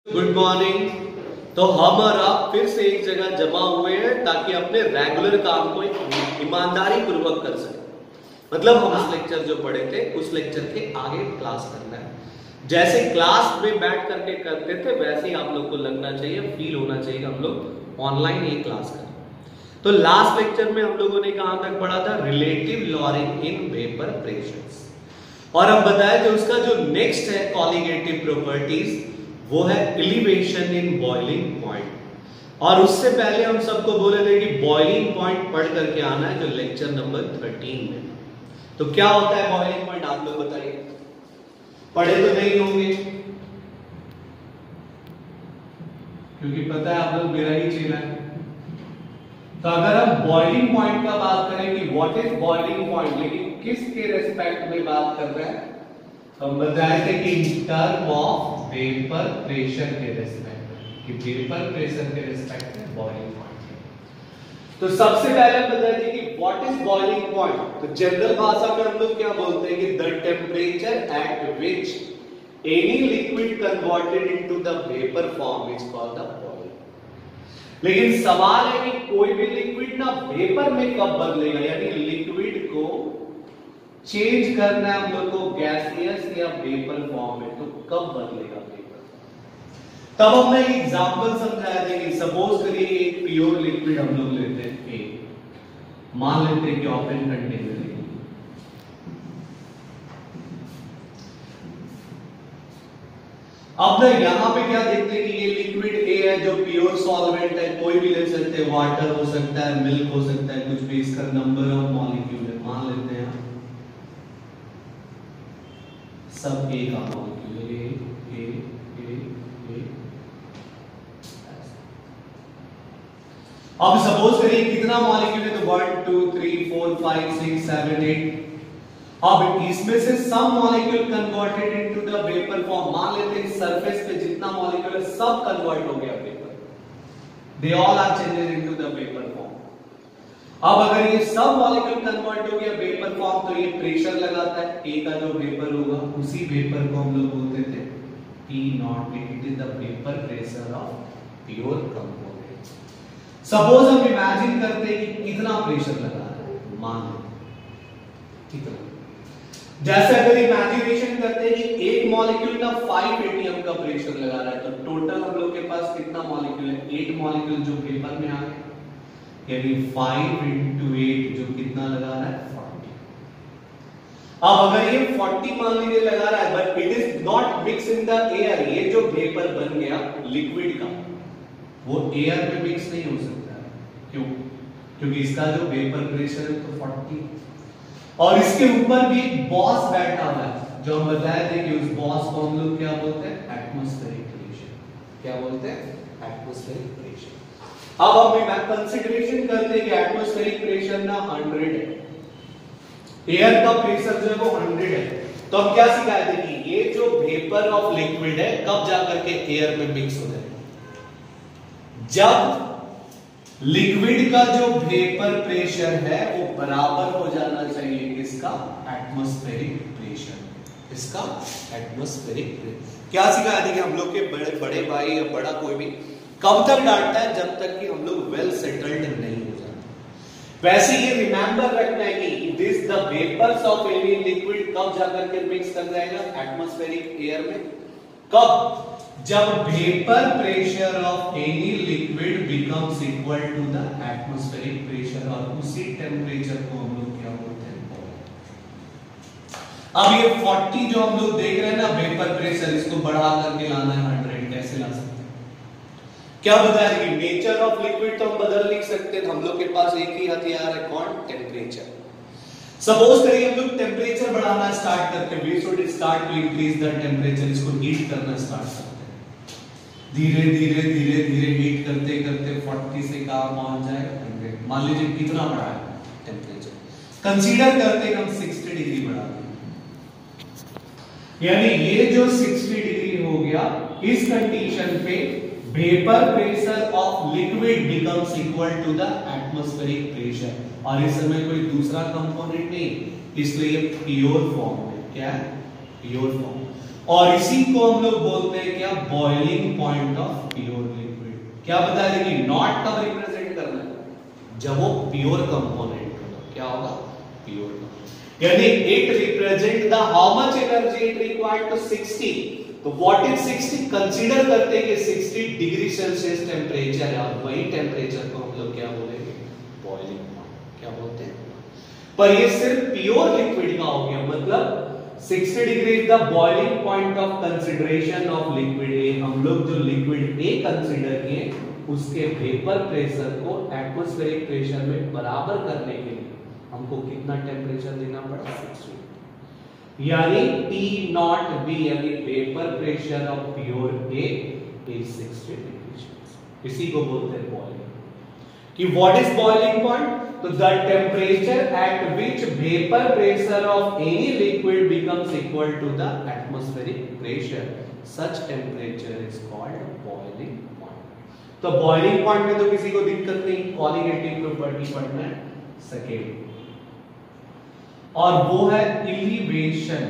Good morning. तो हम और आप फिर से एक जगह जमा हुए हैं ताकि अपने रेगुलर काम को ईमानदारी पूर्वक कर सकें। मतलब हम उस लेक्चर जो पढ़े थे उस लेक्चर के आगे क्लास करना है। जैसे क्लास में बैठ करके करते थे वैसे ही आप लोग को लगना चाहिए, फील होना चाहिए हम लोग ऑनलाइन ये क्लास करें। तो लास्ट लेक्चर में हम लोगों ने कहां तक पढ़ा था? Relative lowering in vapour pressures. और हम बताए थे उसका जो नेक्स्ट है कॉलिगेटिव प्रॉपर्टीज वो है एलिवेशन इन बॉइलिंग पॉइंट। और उससे पहले हम सबको बोले थे कि बॉइलिंग पॉइंट पढ़ करके आना है जो लेक्चर नंबर 13 में। तो क्या होता है बॉइलिंग पॉइंट, आप लोग बताइए। पढ़े तो नहीं होंगे क्योंकि पता है आप लोग मेरा ही चेला है। तो अगर हम बॉइलिंग पॉइंट का बात करें कि व्हाट इज बॉइलिंग पॉइंट, लेकिन किसके रेस्पेक्ट में बात कर रहे हैं, हम बताए थे कि in term of vapour pressure के रेस्पेक्ट में, कि वेपर प्रेशर के रेस्पेक्ट में बॉइलिंग पॉइंट। तो सबसे पहले हम बताए थे कि व्हाट इज बॉइलिंग पॉइंट। तो जनरल भाषा में हम लोग क्या बोलते हैं कि the temperature at which any liquid converted into the vapour form is called the boiling. लेकिन सवाल है कि कोई भी लिक्विड ना वेपर में कब बदलेगा, यानी लिक्विड को चेंज करना है हम लोग को गैसियस या वेपर फॉर्म में, तो कब बदलेगा वेपर। तब हमने एक एग्जांपल समझाया था कि सपोज करिए एक प्योर लिक्विड हम लोग लेते हैं ए, मान लेते हैं कि ओपन कंटेनर है। अब ना यहां पे क्या देखते हैं कि ये लिक्विड ए है जो प्योर सॉल्वेंट है, कोई भी ले सकते हैं, वाटर हो सकता है, मिल्क हो सकता है, कुछ भी। इसका नंबर ऑफ मॉलिक्यूल है, मान लेते हैं सब ए का मॉलिक्यूल ए ए ए ए। अब सपोज करिए कितना मॉलिक्यूल है, तो 1 2 3 4 5 6 7 8। अब इसमें से some molecule converted into the vapour form. मान लेते हैं सरफेस पे जितना मॉलिक्यूल है सब कन्वर्ट हो गया vapour, they all are changed into the vapour form. अब अगर ये सब मॉलिक्यूल कन्वर्ट हो गया वेपर फॉर्म तो ये प्रेशर लगाता है, ए का जो वेपर होगा उसी वेपर को हम लोग बोलते थे P naught, it is the vapour pressure of pure component. Suppose हम इमेजिन करते हैं कि कितना प्रेशर लगा रहा है, मान लो कितना। जैसे अगर इमेजिनेशन करते हैं कि एक मॉलिक्यूल का 5 atm का प्रेशर लगा रहा है, तो टोटल हम लोग के पास कितना मॉलिक्यूल है? 8 मॉलिक्यूल जो वेपर में आ गए, यानी 5 into 8 जो कितना लगा रहा है? 40। अब अगर ये 40 मान लीजिए लगा रहा है, but it is not mix in the air, ये जो वेपर बन गया लिक्विड का वो एयर में मिक्स नहीं हो सकता है। क्यों? क्योंकि इसका जो वेपर प्रेशर है तो 40, और इसके ऊपर भी एक बॉस बैठा हुआ है जो हम बताए थे कि उस बॉस को हम लोग क्या बोलते हैं? Atmospheric pressure. क्या बोलते हैं? Atmospheric pressure. अब हम कंसीडरेशन करते हैं कि एटमॉस्फेरिक प्रेशर ना 100 है, एयर का प्रेशर जो है वो 100 है। तो हम क्या सिखाए थे कि ये जो वेपर ऑफ लिक्विड है कब जाकर के एयर में मिक्स हो जाएगा? जब लिक्विड का जो वेपर प्रेशर है वो बराबर हो जाना चाहिए इसका एटमॉस्फेरिक प्रेशर, इसका एटमॉस्फेरिक प्रेशर। क्या सिखाया था कि हम लोग के बड़े भाई या बड़ा कोई भी कब तक डांटता है? जब तक कि हम लोग वेल सेटल्ड नहीं हो जाते। वैसे ये रिमेंबर रखना है कि this the vapours of any liquid कब जाकर के मिक्स कर जाएगा एटमॉस्फेरिक एयर में? कब? जब vapour pressure of any liquid becomes equal to the atmospheric pressure, और उसी टेम्परेचर को हम लोग क्या बोलते हैं? अब ये 40 जो हम लोग देख रहे हैं ना वेपर प्रेशर, इसको बढ़ा करके लाना है 100। कैसे ला सकते हैं? क्या बताया कि नेचर ऑफ लिक्विड तो हम बदल नहीं सकते, हम लोग के पास एक ही हथियार है, कौन? टेम्परेचर। सपोज करिए हम लोग टेम्परेचर बढ़ाना स्टार्ट करते हैं, we should start to increase the temperature, इसको हीट करना स्टार्ट करते हैं। धीरे धीरे धीरे धीरे हीट करते करते 40 से कहां पहुंच जाएगा? 100। मान लीजिए कितना बढ़ा है टेम्परेचर, कंसीडर करते हैं हम 60 डिग्री बढ़ा दें, यानी ये जो 60 डिग्री हो गया, इस कंडीशन पे vapour pressure of liquid becomes equal to the atmospheric pressure, और इस समय कोई दूसरा कंपोनेंट नहीं, इसलिए प्योर फॉर्म में। क्या है? Pure form. और इसी को हम लोग बोलते हैं क्या, boiling point of pure liquid. क्या बता दें कि नॉट कब रिप्रेजेंट करना है, जब वो प्योर कंपोनेंट होगा। क्या होगा, प्योर कंपोनेंट, यानी it represent the how much energy it required to 60। तो व्हाट इज 60, कंसीडर करते हैं कि 60 डिग्री सेल्सियस टेम्परेचर है, और वही टेम्परेचर को हम लोग क्या बोलेंगे, बॉइलिंग पॉइंट। क्या बोलते हैं, पर ये सिर्फ प्योर लिक्विड का हो गया, मतलब 60 degree is the boiling point of consideration of liquid A. हम लोग जो लिक्विड ए कंसीडर किए उसके वेपर प्रेशर को एटमॉस्फेरिक प्रेशर में बराबर करने के लिए हमको कितना टेम्परेचर देना पड़ा, 60। यानी T नॉट B, यानी vapour pressure of pure A is 60 degree Celsius. इसी को बोलते हैं बॉइलिंग। कि व्हाट इज बॉइलिंग पॉइंट, तो the temperature at which vapour pressure of any liquid becomes equal to the atmospheric pressure, such temperature is called boiling point. तो boiling point में तो किसी को दिक्कत नहीं, कॉलिगेटिव प्रॉपर्टी पढ़ना है सेकेंड, और वो है एलिवेशन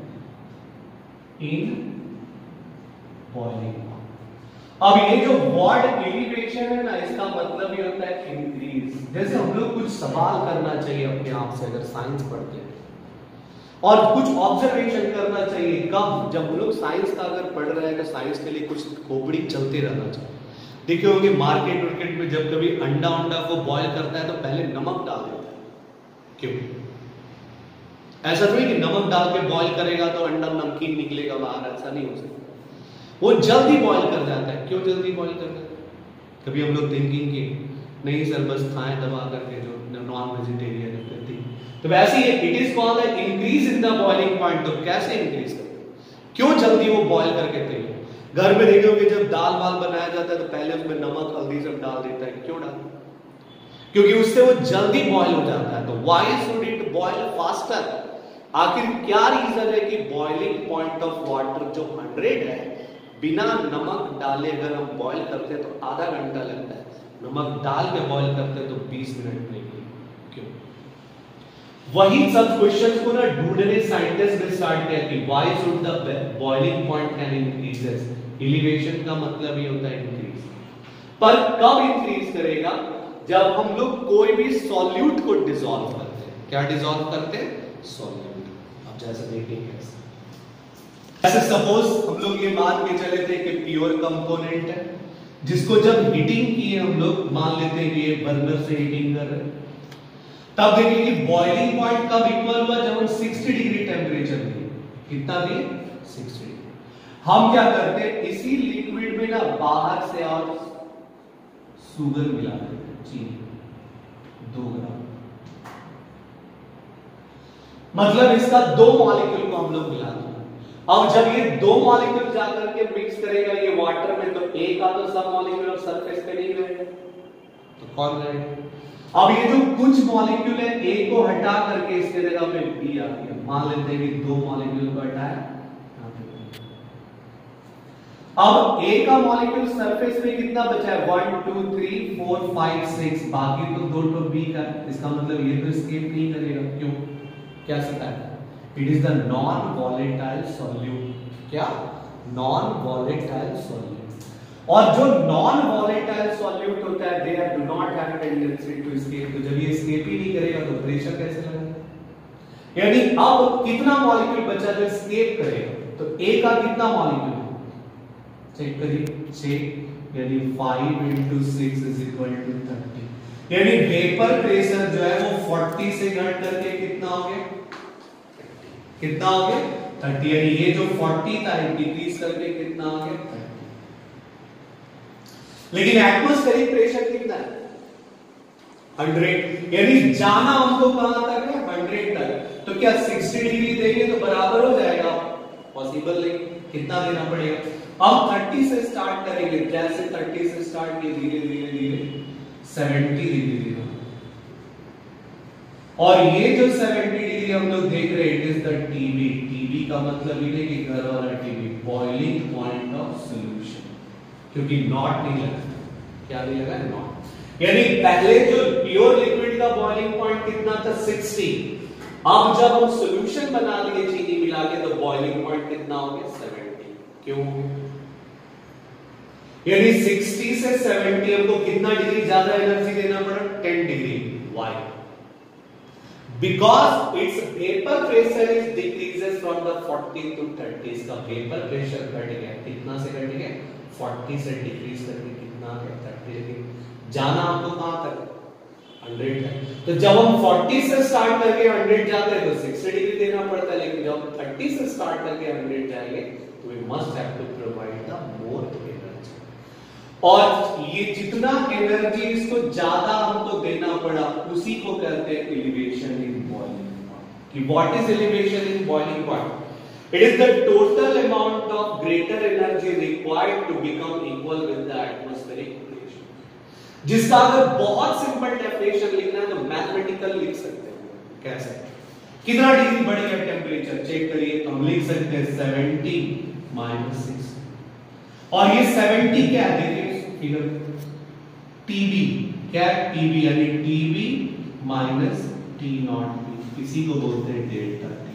इन बॉइलिंग पॉइंट। अब ये जो वर्ड एलिवेशन है ना, इसका मतलब ये होता है इंक्रीज। जैसे हम लोग कुछ सवाल करना चाहिए अपने आप से अगर साइंस पढ़ते हैं, और कुछ ऑब्जर्वेशन करना चाहिए कब, जब हम लोग साइंस का अगर पढ़ रहे हैं तो साइंस के लिए कुछ खोपड़ी चलते रहना चाहिए। देखे होंगे मार्केट वार्केट में जब कभी अंडा को बॉयल करता है तो पहले नमक डाल देता है। क्यों, ऐसा थोड़ी कि नमक डाल के बॉईल करेगा तो अंडा नमकीन निकलेगा बाहर, ऐसा नहीं हो सकता। वो जल्दी बॉईल कर जाता है। क्यों जल्दी बॉईल करता है, कभी हम लोग थिंकिंग की नहीं सर बस खाएं दबा करके, जो नॉन वेजिटेरियन है तो वैसे ही it is called increase in the boiling point. तो कैसे इंक्रीज करते, क्यों जल्दी वो बॉईल करके तैयार। घर में देखोगे जब दाल वाल बनाया जाता है तो पहले उसमें नमक हल्दी सब डाल देता है। क्यों डालता है, क्योंकि उससे वो जल्दी बॉईल हो जाता है। तो why should it boil faster, आखिर क्या रीजन है कि बॉइलिंग पॉइंट ऑफ वाटर जो 100 है, बिना नमक डाले अगर हम बॉईल करते हैं तो आधा घंटा लगता है, नमक डाल के बॉईल करते हैं तो 20 मिनट लगेगी। क्यों, वही सब क्वेश्चंस को ना ढूंढने साइंटिस्ट ने स्टार्ट किया कि why should the boiling point can increases. Elevation का मतलब ये होता है इंक्रीज, पर कब इंक्रीज करेगा, जब हम लोग कोई भी सॉल्यूट को डिसॉल्व करते हैं। क्या डिसॉल्व करते हैं, सॉल्यूट। अब जैसे देखेंगे, ऐसे सपोज हम लोग ये मान के चले थे कि प्योर कंपोनेंट है, जिसको जब हीटिंग किए हम लोग मान लेते हैं कि ये बर्नर से हीटिंग कर रहे हैं, तब देखिए कि बॉइलिंग पॉइंट कब इक्वल हुआ, जब हम 60 डिग्री टेम्परेचर दिए। कितना दिए, 60 डिग्री। हम क्या करते हैं, इसी लिक्विड में ना बाहर से और शुगर मिला देते हैं, चीनी 2 ग्राम, मतलब इसका 2 मॉलिक्यूल को हम लोग मिला दें। अब जब ये 2 मॉलिक्यूल जाकर के मिक्स करेगा ये वाटर में, तो ए का तो सब मॉलिक्यूल और सरफेस पे नहीं रहेगा, तो कौन रहेगा। अब ये जो कुछ मॉलिक्यूल है ए को हटा करके इसके जगह पे बी आ गया। मान लेते हैं कि 2 मॉलिक्यूल को हटाया, अब ए का मॉलिक्यूल सरफेस पे कितना बचा है, 1 2 3 4 5 6, बाकी तो 2 तो बी का। इसका मतलब ये तो एस्केप नहीं करेगा। क्यों, क्या सिखाया, it is the non volatile solute. क्या, नॉन वॉलेटाइल सॉल्यूट। और जो नॉन वॉलेटाइल सॉल्यूट होता है, they do not have tendency to escape. तो जब ये एस्केप ही नहीं करेगा तो प्रेशर कैसे लगेगा। यानी अब कितना मॉलिक्यूल बचा जो एस्केप करेगा, तो ए का कितना मॉलिक्यूल, चेक करिए 6, यानी 5 × 6 = 30। यानी वेपर प्रेशर जो है वो 40 से घट करके कितना हो गया, कितना हो गया 30। यानी ये जो 40 था डिक्रीज करके कितना हो गया 30। लेकिन एटमॉस्फेरिक प्रेशर कितना है, 100। यानी जाना हमको कहां तक है, 100 तक। तो क्या 60 डिग्री देंगे तो बराबर हो जाएगा, पॉसिबल नहीं, कितना देना पड़ेगा। अब 30 से स्टार्ट करेंगे, जैसे 30 से स्टार्ट किए धीरे धीरे धीरे 70 डिग्री देना। और ये जो 70 डिग्री हम लोग देख रहे हैं, it is the TB. TB का मतलब ये है कि घर वाला TB, boiling point of solution, क्योंकि नॉट नहीं लगा। क्या नहीं लगा, नॉट। यानी पहले जो प्योर लिक्विड का बॉइलिंग पॉइंट कितना था, 60। अब जब हम सॉल्यूशन बना लिए चीनी मिला के तो बॉइलिंग पॉइंट कितना हो गया 70। क्यों? यानी 60 से 70 हमको कितना डिग्री ज्यादा एनर्जी देना पड़ा? 10 degree. Why? Because it's vapour pressure is decreases from the 40 to 30। इसका वेपर प्रेशर घट गया। कितना से घट गया? 40 से डिक्रीज करके कितना आ गया? 30। जाना आपको कहां तक? 100 है। तो जब हम 40 से स्टार्ट करके 100 जाते हैं तो 60 डिग्री देना पड़ता है, लेकिन जब 30 से स्टार्ट करके 100 जाएंगे तो we must have to provide the more energy. और ये जितना एनर्जी इसको ज्यादा हमको देना पड़ा उसी को कहते हैं एलिवेशन इन बॉइलिंग पॉइंट। कि what is elevation in boiling point? It is the total amount of greater energy required to become equal with the atmospheric pressure। जिसका अगर बहुत सिंपल डेफिनेशन लिखना है तो मैथमेटिकल लिख सकते हैं। कैसे? कितना डिग्री बढ़ गया टेम्परेचर? चेक करिए। हम लिख सकते हैं 70 - 6। और ये 70 क्या है? देखिए फिगर TB क्या है? TB यानी TB माइनस T0। इसी को बोलते हैं डेल्टा T।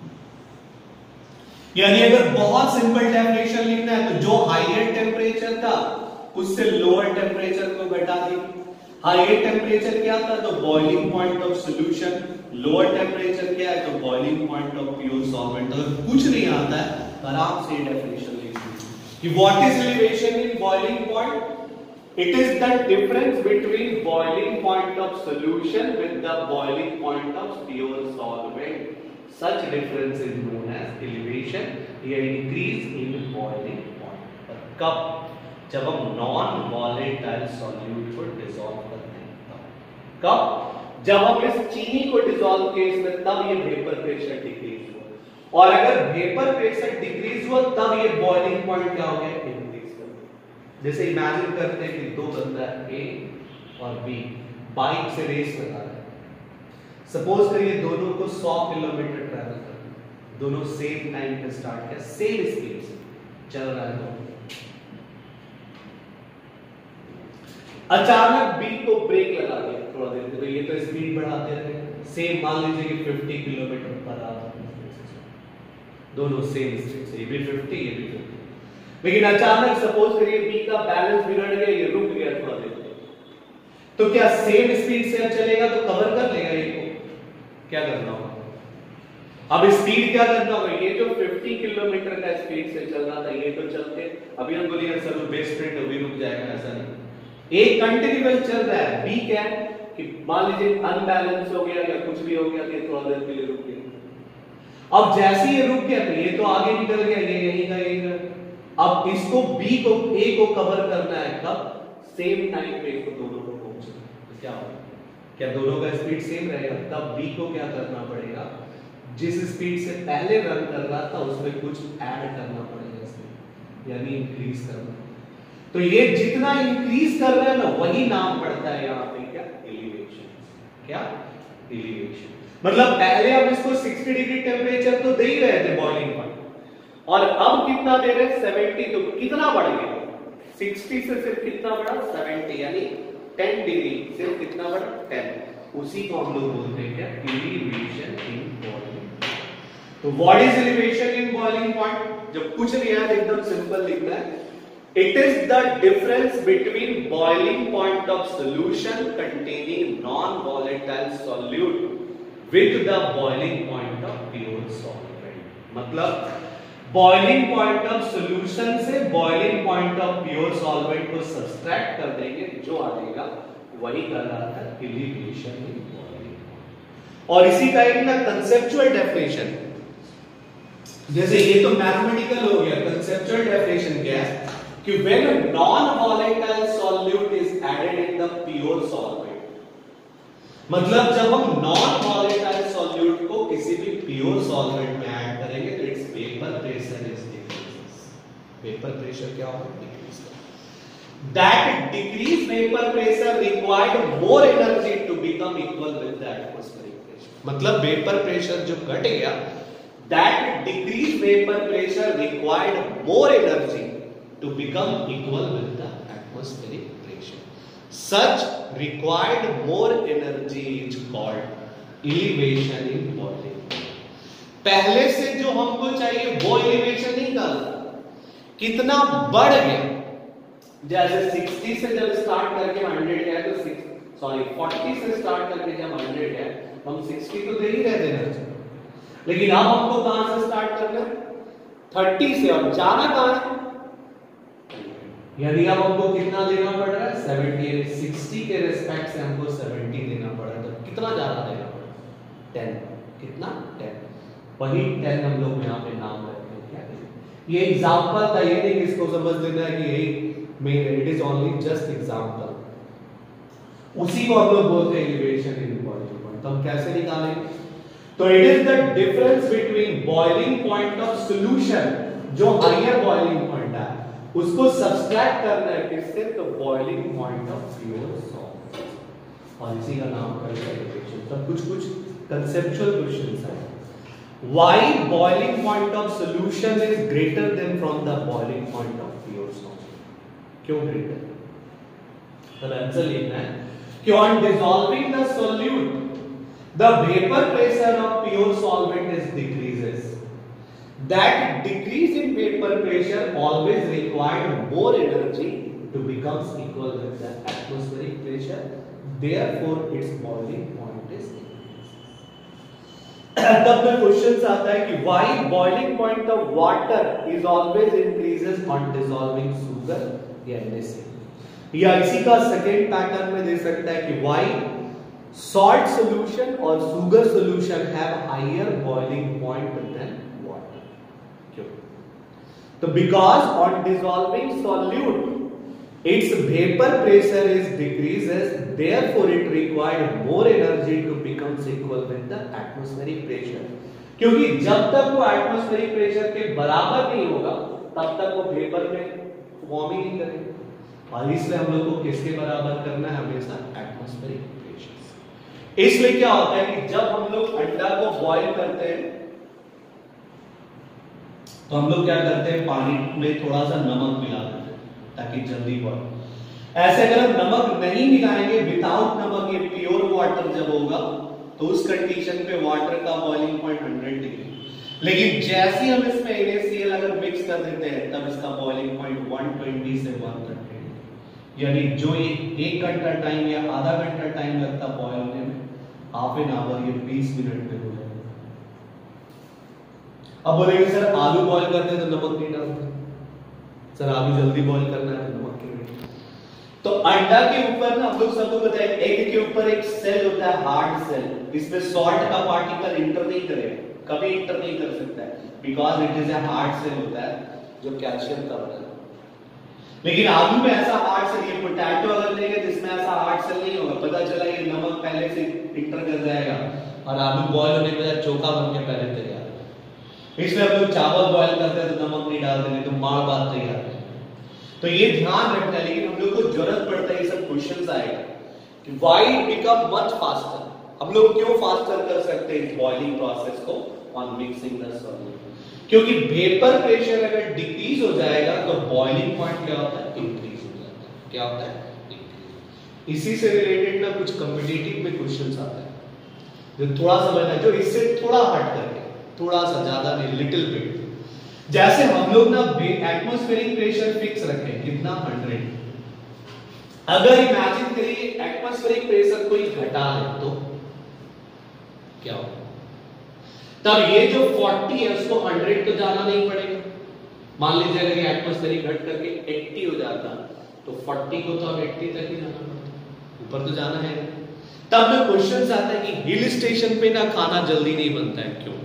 यानी अगर बहुत सिंपल डेफिनेशन लिखना है तो जो हाईएस्ट टेम्परेचर था उससे लोअर टेम्परेचर को घटा दी। हाईएस्ट टेम्परेचर क्या था? तो boiling point of solution. Lower temperature क्या है? तो boiling point of pure solvent. अगर कुछ नहीं आता है तो आराम से डेफिनेशन लिख दीजिए कि what is elevation in boiling point? It is the difference between boiling point of solution with the boiling point of pure solvent. Such difference is known as elevation या increase in boiling point। कब? जब हम non volatile solute को dissolve करते हैं। कब? जब हम इस चीनी को डिसॉल्व किए इसमें तब ये वेपर प्रेशर डिक्रीज हुआ। और अगर वेपर प्रेशर डिक्रीज हुआ तब ये बॉइलिंग पॉइंट क्या हो गया? इंक्रीज कर गया। जैसे इमेजिन करते हैं कि दो बंदा ए और बी बाइक से रेस लगा रहे हैं। सपोज करिए दोनों को 100 किलोमीटर ट्रैवल करना, दोनों सेम टाइम पे स्टार्ट किया, सेम स्पीड से चल रहा है। अचानक बी को ब्रेक लगा दिया थोड़ा देर, तो ये तो स्पीड बढ़ाते रहे, सेम मान लीजिए कि 50 किलोमीटर पर आवर, दोनों सेम स्पीड से, ये भी 50 ये भी 50। लेकिन अचानक सपोज करिए बी का बैलेंस बिगड़ गया, ये रुक गया थोड़ा देर, तो क्या सेम स्पीड से अब चलेगा तो कवर कर लेगा ये को? क्या करना होगा? अब स्पीड क्या करना होगा? ये जो 50 किलोमीटर का स्पीड से चल रहा था ये तो चलते, अभी हम बोलेंगे सर बेस्ट फ्रेंड अभी रुक जाएगा, ऐसा नहीं, एक कंटिन्यूअस चल रहा है। बी क्या है कि मान लीजिए अनबैलेंस हो गया या कुछ भी हो गया, ये थोड़ा देर के लिए रुक गया। अब जैसे ये रुक गया तो ये तो आगे निकल गया, ये यहीं का यहीं का। अब इसको बी को ए को कवर करना है, कब? सेम टाइम पे इसको दोनों को पहुंचना है। क्या होगा? क्या दोनों का स्पीड सेम रहेगा? तब बी को क्या करना पड़ेगा? जिस स्पीड से पहले रन कर रहा था उसमें कुछ ऐड करना पड़ेगा इसमें, यानी इंक्रीज करना। तो ये जितना इंक्रीज कर रहा है ना वही नाम पड़ता है यहाँ पे क्या? एलिवेशन। क्या? एलिवेशन। मतलब पहले हम इसको 60 डिग्री टेम्परेचर तो दे ही रहे थे बॉइलिंग पॉइंट, और अब कितना दे रहे हैं? 70। तो कितना बढ़ गया? 60 से सिर्फ कितना बढ़ा? 70, यानी 10 डिग्री से कितना बढ़ा? 10। उसी को हम लोग बोलते हैं क्या? Elevation in boiling. तो what is elevation in boiling point? जब कुछ नहीं है एकदम सिंपल लिखना है, it is the difference between boiling point of solution containing non-volatile solute with the boiling point of pure solvent। मतलब boiling point of solution से boiling point of pure solvent को सब्सट्रैक्ट कर देंगे, जो आ जाएगा वही कहलाता है elevation in boiling point। और इसी का एक ना conceptual definition, जैसे ये तो mathematical हो गया, conceptual definition क्या है कि when a non-volatile solute is added in the pure solvent, मतलब जब हम non-volatile solute को किसी भी pure solvent में ऐड करेंगे तो its vapor pressure is decreases। vapor pressure क्या होगा? Decrease। That decreased vapor pressure required more energy to become equal with the atmospheric pressure। मतलब vapor pressure जो घट गया, that decreased vapor pressure required more energy to become equal with the atmospheric pressure। Such required more energy is called elevation in boiling पहले से जो हमको चाहिए वो एलिवेशन नहीं था, कितना बढ़ गया। जैसे 60 से जब स्टार्ट करके 100 गया तो 40 से स्टार्ट करके जब 100 गया हम 60 तो दे ही रहे थे, लेकिन अब हमको कहां से स्टार्ट करना है, 30 से, और जाना कहां है, यदि अब हमको कितना देना पड़ रहा है 70, 60 के रिस्पेक्ट से हमको 70 देना पड़ रहा है, तो कितना ज्यादा देना पड़ रहा है 10, कितना 10, वही 10 हम लोग यहाँ पे नाम रखते हैं। क्या ये एग्जांपल था, ये नहीं इसको समझ लेना है कि यही main, it is only just example. उसी को हम लोग बोलते हैं एलिवेशन इन बॉइलिंग पॉइंट। तो हम कैसे निकालेंगे, तो it is the difference between boiling point of solution, जो हायर बॉइलिंग पॉइंट है उसको सब्सट्रैक्ट करना है किससे, तो boiling point of pure salt, और इसी का नाम करते हैं एलिवेशन। तो कुछ कंसेप्चुअल क्वेश्चंस है। Why boiling point of solution is greater than from the boiling point of pure salt, क्यों ग्रेटर, तो आंसर लिखना है कि on dissolving the solute the vapor pressure of pure solvent is decreases. That decrease in vapor pressure always required more energy to becomes equal with the atmospheric pressure. Therefore, its boiling point is increases. तब में question आता है कि why boiling point of water is always increases on dissolving sugar या NaCl, या इसी का second pattern में दे सकता है कि why salt solution or sugar solution have higher boiling point than water, क्यों, तो because on dissolving solute its vapor pressure is decreases, therefore it required more energy to becomes equal with the atmospheric pressure, क्योंकि जब तक वो atmospheric pressure के बराबर नहीं होगा तब तक वो वेपर में फॉर्म ही नहीं करेगा, और इसलिए हम लोग को किसके बराबर करना है, हमेशा atmospheric pressure। इसलिए क्या होता है कि जब हम लोग अंडा को बॉईल करते हैं तो हम लोग क्या करते हैं, पानी में थोड़ा सा नमक मिला देते हैं ताकि जल्दी बॉईल। ऐसे अगर हम नमक नहीं मिलाएंगे, विदाउट नमक ये प्योर वाटर जब होगा तो उस कंडीशन पे वाटर का बॉइलिंग पॉइंट 100 डिग्री, लेकिन जैसे ही हम इसमें NaCl अगर मिक्स कर देते हैं तब इसका बॉइलिंग पॉइंट 120 से 130, यानी जो ये 1 घंटा टाइम या आधा घंटा टाइम लगता बॉईल होने में, हाफ एन आवर ये 20 मिनट में हो जाएगा। अब बोलेंगे सर आलू बॉईल करते हैं तो नमक नहीं डालते, सर आलू जल्दी बॉईल करना है तो नमक क्यों नहीं, तो अंडा के ऊपर ना हम लोग सबको पता है एग के ऊपर एक सेल होता है, हार्ड सेल, इसमें सॉल्ट का पार्टिकल इंटर नहीं करेगा, कभी इंटर नहीं कर सकता है, because it is a hard cell होता है जो कैल्शियम का बना है। लेकिन आलू में ऐसा हार्ड सेल, ये पोटैटो अगर लेंगे जिसमें ऐसा हार्ड सेल नहीं होगा, पता चला ये नमक पहले से इंटर कर जाएगा और आलू बॉईल होने के बाद चोखा बन के पहले तैयार है। इसलिए हम लोग चावल बॉईल करते हैं तो नमक नहीं डालते, नहीं तो मार बात तैयार है। तो ये ध्यान रखना है, लेकिन हम लोग को जरूरत पड़ता है, ये सब क्वेश्चंस आएगा कि व्हाई बिकम मच फास्टर, हम लोग क्यों फास्टर कर सकते हैं इस बॉइलिंग प्रोसेस को ऑन मिक्सिंग द सॉल्यूट, क्योंकि वेपर प्रेशर अगर डिक्रीज हो जाएगा तो बॉइलिंग पॉइंट क्या होता है, इंक्रीज हो जाता है। क्या होता है, इंक्रीज। इसी से रिलेटेड ना कुछ कॉम्पिटिटिव में क्वेश्चंस आता है जो थोड़ा समझना है, जो इससे थोड़ा हट करके, थोड़ा सा, ज्यादा नहीं, लिटिल बिट। जैसे हम लोग ना एटमॉस्फेरिक प्रेशर फिक्स रखें कितना, 100, अगर इमेजिन करिए एटमॉस्फेरिक प्रेशर कोई घटा है तो क्या होगा, तब ये जो 40 है उसको 100 तो जाना नहीं पड़ेगा। मान लीजिए अगर ये एटमॉस्फेरिक घट करके 80 हो जाता तो 40 को तो अब 80 तक ही जाना पड़ता, ऊपर तो जाना है। तब में क्वेश्चन आता है कि हिल स्टेशन पे ना खाना जल्दी नहीं बनता है, क्यों?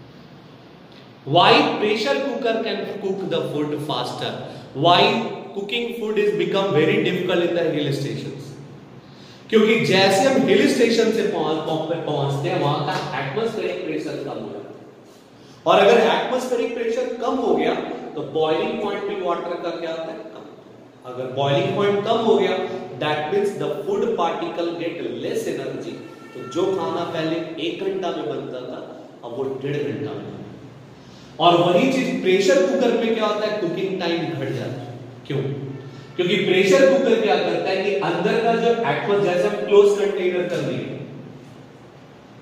Why pressure cooker can cook the food faster? Why cooking food is become very difficult in the hill stations? क्योंकि जैसे हम हिल स्टेशन से पहुंचते हैं वहां का एटमॉस्फेरिक प्रेशर कम हो जाता है, और अगर एटमॉस्फेरिक प्रेशर कम हो गया तो बॉइलिंग पॉइंट भी वाटर का क्या होता है, कम। अगर बॉइलिंग पॉइंट कम हो गया that means the food particle get less energy, तो जो खाना पहले 1 घंटा में बनता था अब वो 1.5 घंटा में। और वही चीज प्रेशर कुकर में क्या होता है, कुकिंग टाइम घट जाता है, क्यों? क्योंकि प्रेशर कुकर क्या करता है कि अंदर का जो एटमॉस्फेयर, जैसे हम क्लोज कंटेनर कर दिए,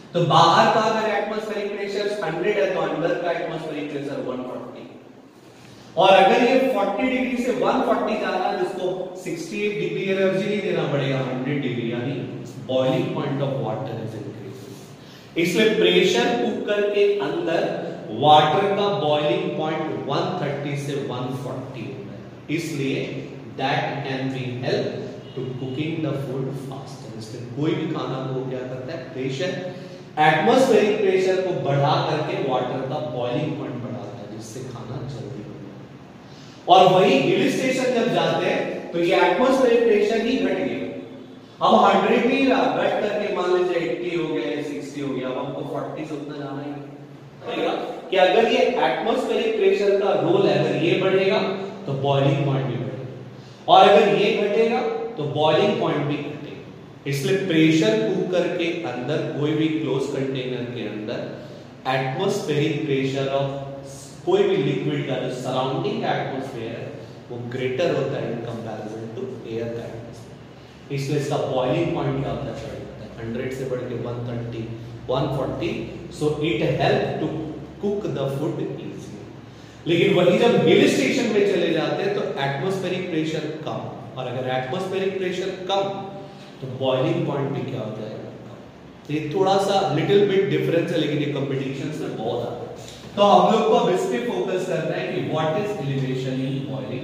तो बाहर का अगर एटमॉस्फेरिक प्रेशर 100 है तो अंदर का एटमॉस्फेरिक प्रेशर 140, और अगर ये 40 डिग्री से 140 जा रहा है जिसको 68 डिग्री एनर्जी नहीं देना पड़ेगा, 100 डिग्री, यानी boiling point of water is increase. इसलिए प्रेशर कुकर के अंदर वाटर का बॉइलिंग पॉइंट 130 से 140 होता है, इसलिए that can be help to cooking the food faster. इसलिए कोई भी खाना को क्या करता है, प्रेशर, एटमॉस्फेरिक प्रेशर को बढ़ा करके वाटर का बॉइलिंग पॉइंट बढ़ाता है, जिससे खाना जल्दी बनता है। और वही हिल स्टेशन जब जाते हैं तो ये एटमॉस्फेरिक प्रेशर ही घट गया, अब 100 नहीं रहा, घट करके मान लीजिए 80 हो गया, 60 हो गया, अब हमको 40 से उतना जाना ही पड़ेगा कि अगर ये एटमॉस्फेरिक प्रेशर का रोल है, अगर ये बढ़ेगा तो बॉइलिंग पॉइंट भी बढ़ेगा, और अगर ये घटेगा तो बॉइलिंग पॉइंट भी घटेगा। इसलिए प्रेशर कुकर के अंदर, कोई भी क्लोज कंटेनर के अंदर एटमॉस्फेरिक प्रेशर ऑफ कोई भी लिक्विड का जो सराउंडिंग एटमॉस्फेयर है वो ग्रेटर होता है इन कंपैरिजन टू एयर का एटमॉस्फेयर। इसलिए इसका बॉइलिंग पॉइंट क्या होता है, 100 से बढ़ के 130, 140, so it help to cook the food easily. लेकिन वही जब हिल स्टेशन में चले जाते हैं तो एटमॉस्फेरिक प्रेशर कम, और अगर एटमॉस्फेरिक प्रेशर कम तो बॉइलिंग पॉइंट भी क्या हो जाएगा, कम। ये थोड़ा सा लिटिल बिट डिफरेंस है, लेकिन ये कंपटीशंस में बहुत आता है। तो हम लोग को अब इस पे फोकस करना है कि what is elevation in boiling.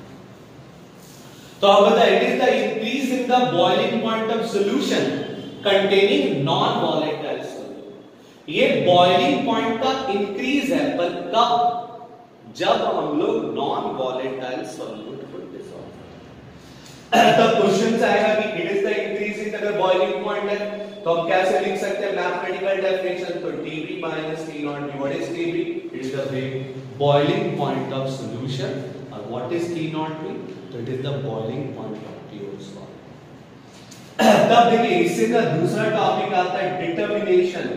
तो अब बताइए, it is the increase in the boiling point of solution containing non volatile solute. ये बॉइलिंग पॉइंट का इंक्रीज है, पर कब, जब हम लोग नॉन वॉलेटाइल सॉल्यूट को डिसॉल्व करें। तब क्वेश्चन आएगा कि it is the increase in, अगर बॉइलिंग पॉइंट है तो हम कैसे लिख सकते हैं मैथमेटिकल डेफिनेशन, तो Tb minus T0, what is Tb? It is the boiling point of solution, और what is T0 भी, तो it is the boiling point of pure solid। तब देखिए इससे ना दूसरा टॉपिक आता है डिटर्मिनेशन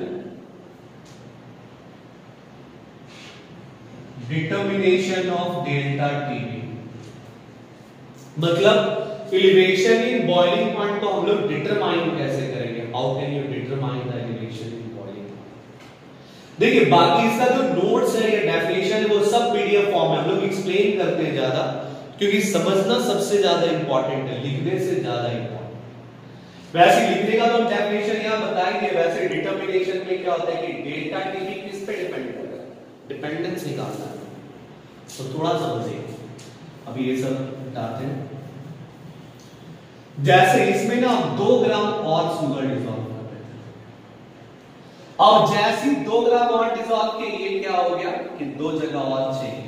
ऑफ डेल्टा Tb। मतलब एलिवेशन इन बॉइलिंग पॉइंट को हम लोग डिटरमाइन कैसे करेंगे, how can you determine the elevation in boiling point. देखिए बाकी इसका जो नोट्स है या डेफिनेशन है वो सब पीडीएफ फॉर्म में हम लोग एक्सप्लेन करते हैं ज्यादा, क्योंकि समझना सबसे ज्यादा इंपॉर्टेंट है, लिखने से ज्यादा इंपॉर्टेंट। वैसे लिखने का तो हम डेफिनेशन यहां बताएंगे, वैसे डिटरमिनेशन में क्या होता है कि डेल्टा टीबी किस पे डिपेंड करता है, डिपेंडेंस निकालना है, तो थोड़ा समझिए। अभी ये सब बताते हैं। जैसे इसमें ना 2 ग्राम और शुगर डिसॉल्व कर रहे थे, अब जैसे 2 ग्राम और डिसॉल्व के लिए क्या हो गया कि 2 जगह और चाहिए।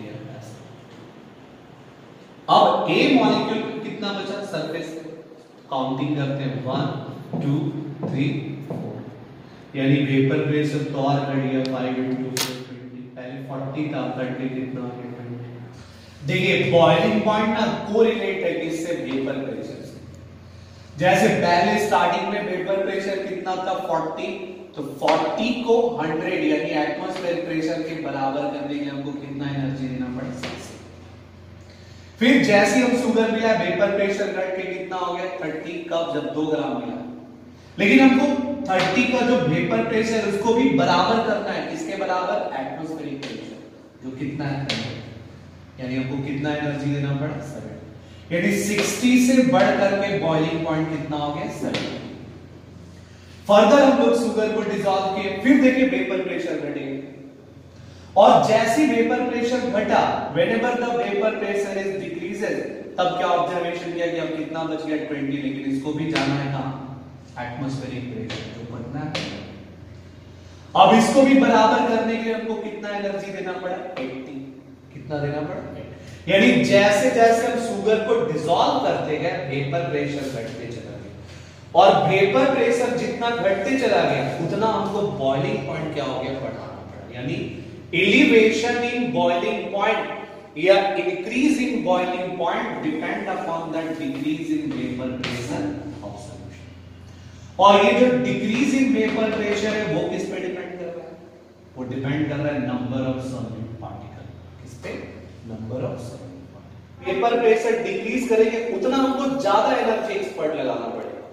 अब ए मॉलिक्यूल कितना बचा सरफेस, काउंटिंग करते हैं 1 2 3 4, यानी वेपर प्रेशर तो और बढ़ गया 5 into 4 20, पहले 40 था, 30 कितना हो गया 20। देखिए बॉइलिंग पॉइंट ना कोरिलेट है किससे, वेपर प्रेशर से। जैसे पहले स्टार्टिंग में वेपर प्रेशर कितना था 40, तो 40 को 100 यानी एटमॉस्फेयर प्रेशर के बराबर करने के लिए हमको कितना एनर्जी देना पड़ेगा। फिर जैसे हम शुगर मिला वेपर प्रेशर घट के कितना हो गया 30, कब, जब 2 ग्राम मिला। लेकिन हमको 30 का जो वेपर प्रेशर उसको भी बराबर करना है, किसके बराबर, एटमॉस्फेरिक प्रेशर, जो कितना है, यानी हमको कितना एनर्जी देना पड़ा 7, यानी 60 से बढ़ करके बॉइलिंग पॉइंट कितना हो गया 7। फर्दर हम लोग शुगर को डिसॉल्व किए, फिर देखिए वेपर प्रेशर घटेगा, और जैसे वेपर प्रेशर घटा, whenever the vapour pressure is decreases, तब क्या ऑब्जर्वेशन किया कि अब कितना बच गया 20, लेकिन इसको भी जाना है कहां, एटमॉस्फेरिक प्रेशर जो बढ़ना है। अब इसको भी बराबर करने के लिए हमको कितना एनर्जी देना पड़ा 80, कितना देना पड़ा, यानी जैसे जैसे हम शुगर को डिसॉल्व करते गए वेपर प्रेशर घटते चला गया, और वेपर प्रेशर जितना घटते चला गया उतना हमको बॉइलिंग पॉइंट क्या हो गया बढ़ाना पड़ा, यानी elevation in boiling point या increase in boiling point depend upon the decrease in vapor pressure of solution। और ये जो decrease in vapor pressure है वो किस पे डिपेंड कर रहा है, वो डिपेंड कर रहा है नंबर ऑफ solute particle, किस पे, number of solute particle। Vapour pressure decrease करेंगे उतना हमको ज्यादा एनर्जी एक्सपर्ट लगाना पड़ेगा,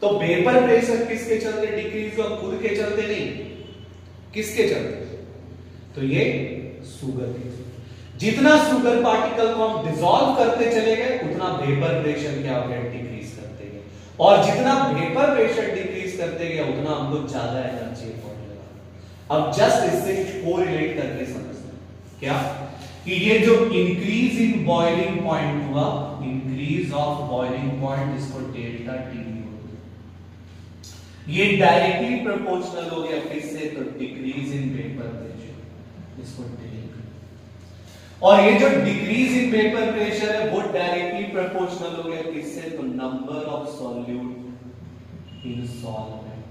तो वेपर प्रेशर किसके चलते डिक्रीज हुआ? खुद के चलते नहीं, किसके चलते? तो ये शुगर के चलते। जितना शुगर पार्टिकल को हम डिसॉल्व करते चले गए उतना वेपर प्रेशर क्या हो गया? डिक्रीज करते गए, और जितना वेपर प्रेशर डिक्रीज करते गए उतना हमको ज्यादा एनर्जी होने लगा। अब जस्ट इससे कोरिलेट करके समझना क्या कि ये जो इंक्रीज इन बॉइलिंग पॉइंट हुआ, इंक्रीज ऑफ बॉइलिंग पॉइंट, इसको डेल्टा टी ये डायरेक्टली प्रोपोर्शनल हो गया किससे? तो डिक्रीज इन वेपर प्रेशर, इसको डेल्टा। और ये जो डिक्रीज इन वेपर प्रेशर है वो डायरेक्टली प्रोपोर्शनल हो गया किससे? तो number of solute in solvent.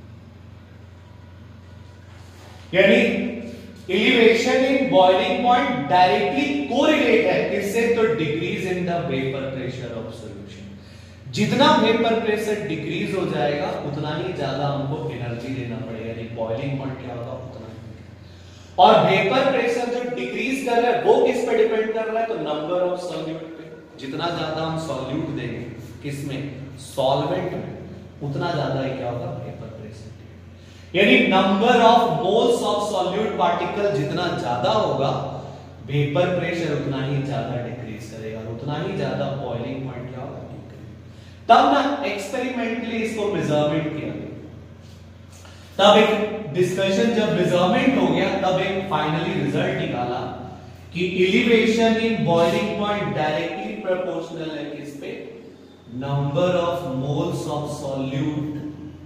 यानी elevation in boiling point directly correlate है किससे? तो decrease in the vapour pressure of solution. जितना वेपर प्रेशर डिक्रीज हो जाएगा उतना ही ज्यादा हमको एनर्जी देना पड़ेगा, यानी बॉइलिंग पॉइंट क्या होगा? उतना ही। और वेपर प्रेशर जो डिक्रीज कर रहा है वो किस पे डिपेंड कर रहा है? तो नंबर ऑफ सॉल्यूट पे। जितना ज्यादा हम सॉल्यूट देंगे किसमें? सॉल्वेंट में, उतना ज्यादा ही क्या होगा? Vapour pressure. यानी number of moles of solute particle जितना ज्यादा होगा वेपर प्रेशर उतना ही ज्यादा डिक्रीज करेगा, और उतना ही ज्यादा बॉइलिंग पॉइंट क्या होगा? तब ना एक्सपेरिमेंटली इसको मेजरमेंट किया गया, तब एक डिस्कशन, जब मेजरमेंट हो गया तब एक फाइनली रिजल्ट निकाला कि elevation in boiling point directly proportional है किस पे? Number of moles of solute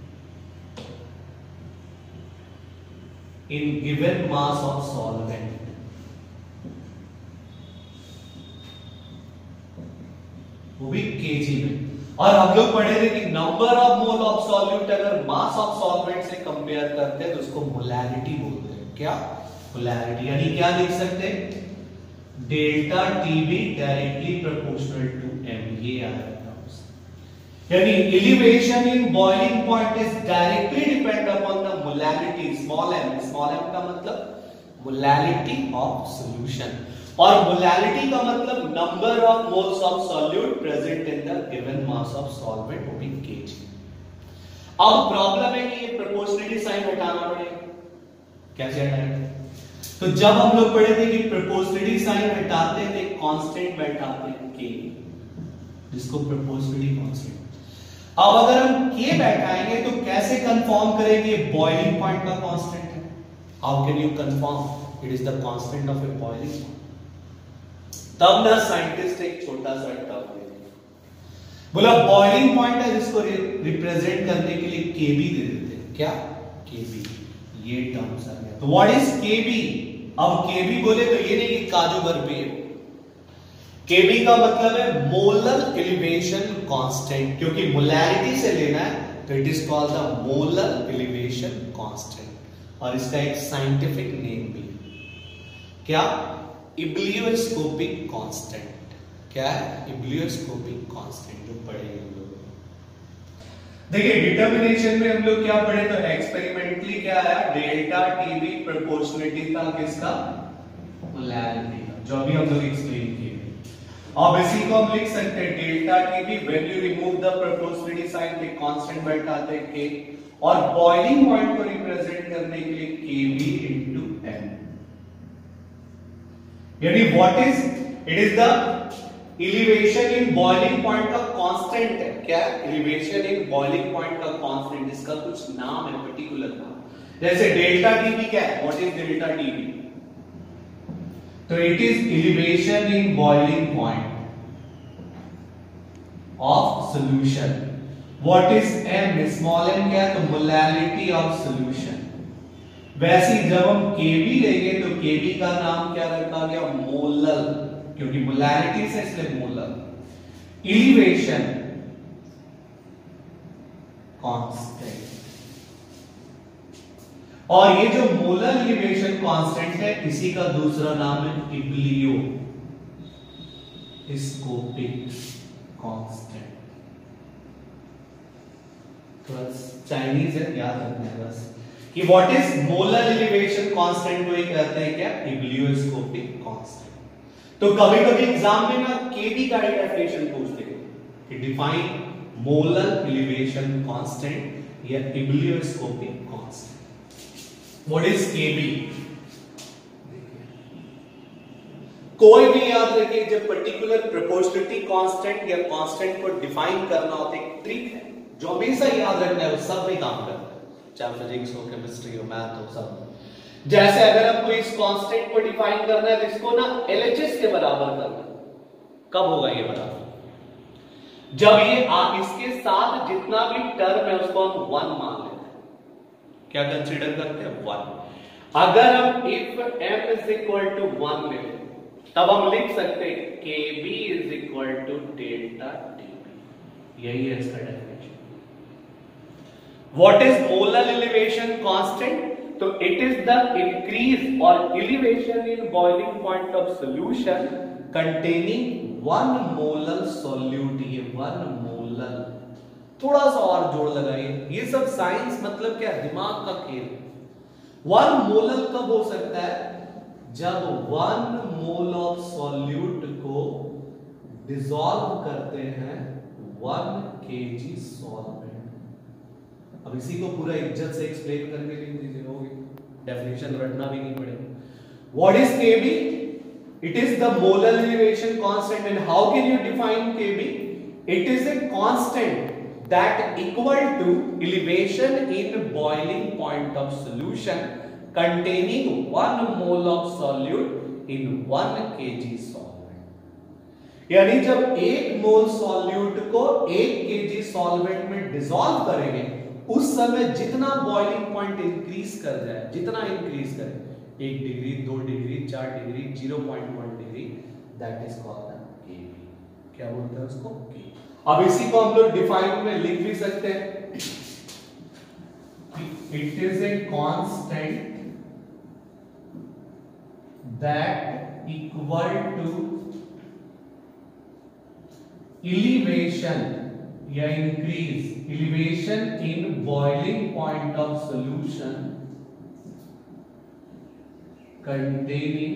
in given mass of solvent. वो भी केजी में। और हम लोग पढ़े थे कि number of mole of solute अगर मास ऑफ सॉल्वेंट से कंपेयर करते हैं तो उसको मोलैरिटी बोलते हैं। क्या? मोलैरिटी। यानी क्या लिख सकते हैं? Delta TB directly proportional to M, ये आएगा। यानी elevation in boiling point is directly depend upon the molarity, small M. Small M का मतलब मोलैरिटी ऑफ सॉल्यूशन, और मोलैरिटी का मतलब number of moles of solute present in the given mass of solvent, वो भी केजी। अब problem है कि ये प्रोपोर्शनलिटी साइन हटाना पड़ेगा। कैसे हटाएंगे? तो जब हम लोग पढ़े थे कि प्रोपोर्शनलिटी साइन हटाते थे कांस्टेंट बैठाते हैं के, जिसको प्रोपोर्शनलिटी कांस्टेंट। अब अगर हम के बैठाएंगे तो कैसे कंफर्म करेंगे बॉइलिंग पॉइंट का कांस्टेंट है? How can you confirm it is the constant of a boiling point? तब ना साइंटिस्ट एक छोटा सा टर्म बोला, बॉइलिंग पॉइंट है जिसको रिप्रेजेंट करने के लिए केबी दे देते हैं। क्या? केबी। ये टर्म्स आ गया। तो व्हाट इज केबी? अब केबी बोले तो ये नहीं कि काजू बर्फी है। केबी का मतलब है मोलर एलिवेशन कांस्टेंट, क्योंकि मोलैरिटी से लेना है तो it is called the molar elevation constant, और इसका एक साइंटिफिक नेम भी है। क्या? Ebullioscopic constant. क्या है? इब्लियोस्कोपिक कांस्टेंट, जो पढ़ेंगे हम लोग। देखिए डिटर्मिनेशन में हम लोग क्या पढ़े? तो एक्सपेरिमेंटली क्या आया? डेल्टा टीबी प्रोपोर्शनलिटी था किसका? मोलैरिटी का, जो अभी हम लोग एक्सप्लेन किए। अब इसी को हम लिख सकते हैं delta TB when you remove the proportionality sign, K constant बैठाते हैं के, और बॉइलिंग पॉइंट को रिप्रेजेंट करने के लिए केबी इनटू एम। यानी what is? It is the elevation in boiling point का कांस्टेंट है। क्या? एलिवेशन इन बॉइलिंग पॉइंट का कांस्टेंट, इसका कुछ नाम है, पर्टिकुलर नाम। जैसे डेल्टा टीबी क्या है? What is delta TB? तो it is elevation in boiling point of solution. What is M? Small M क्या है? तो मोलैरिटी ऑफ सॉल्यूशन। वैसे ही जब हम केबी लेंगे तो केबी का नाम क्या रखा गया? मोलर, क्योंकि मोलैरिटी से इसलिए मोलर। एलिवेशन कांस्टेंट, और ये जो मोलर एलिवेशन कांस्टेंट है इसी का दूसरा नाम है इब्लियो स्कोपिक कांस्टेंट। चाइनीज है, याद रखना है बस कि what is molar elevation constant को ही कहते हैं क्या? Ebullioscopic constant. तो कभी कभी एग्जाम में ना केबी का डेफिनेशन पूछते हैं कि डिफाइन मोलर एलिवेशन कांस्टेंट या ebullioscopic constant. What is KB? कोई भी याद रखिए, जब पर्टिकुलर प्रोपोर्शनलिटी कांस्टेंट या कांस्टेंट को डिफाइन करना होता है, एक ट्रिक है जो हमेशा याद रखना है, वो सब में काम करता है, चाहे फिजिक्स हो, केमिस्ट्री हो, मैथ हो, सब। जैसे अगर आपको इस कांस्टेंट को डिफाइन करना है तो इसको ना एलएचएस के बराबर करना है। कब होगा ये बराबर? जब ये इसके साथ जितना भी टर्म है उसको हम 1 मान लेते हैं। क्या कंसीडर करते हैं? 1। अगर हम if m is equal to 1 लें तब हम लिख सकते हैं kb is equal to delta dB। यही है इसका definition. What is molar elevation constant? तो इट इज द इंक्रीज और elevation in boiling point of solution containing 1 molar solute. ये 1 मोलर, थोड़ा सा और जोड़ लगाइए। ये सब साइंस मतलब क्या? दिमाग का खेल। 1 मोलर कब हो सकता है? जब 1 मोल ऑफ सॉल्यूट को डिसॉल्व करते हैं 1 kg सॉल्वेंट। अब इसी को पूरा इज्जत से एक्सप्लेन करके लिख दीजिए, होगी डेफिनेशन रटना भी नहीं पड़ेगा। What is Kb? It is the molar elevation constant, and how can you define Kb? It is a constant that equal to elevation in boiling point of solution containing 1 mole of solute in 1 kg solvent। यानी जब 1 मोल solute को 1 kg solvent में dissolve करेंगे उस समय जितना boiling point increase कर जाए, जितना इंक्रीज करे, 1 degree, 2 degree, 4 degree, 0.1 degree, that is called Kb। क्या बोलते हैं उसको? Kb। अब इसी को हम लोग डिफाइन में लिख भी सकते हैं। It is a constant that equal to elevation या increase elevation in boiling point of solution containing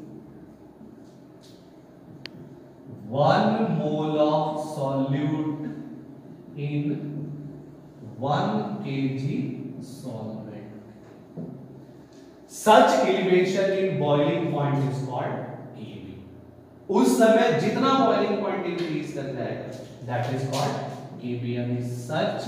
1 mole of solute in 1 kg solvent। Such elevation in boiling point is called Kb। उस समय जितना boiling point increase करता है that is called Kb। यानी such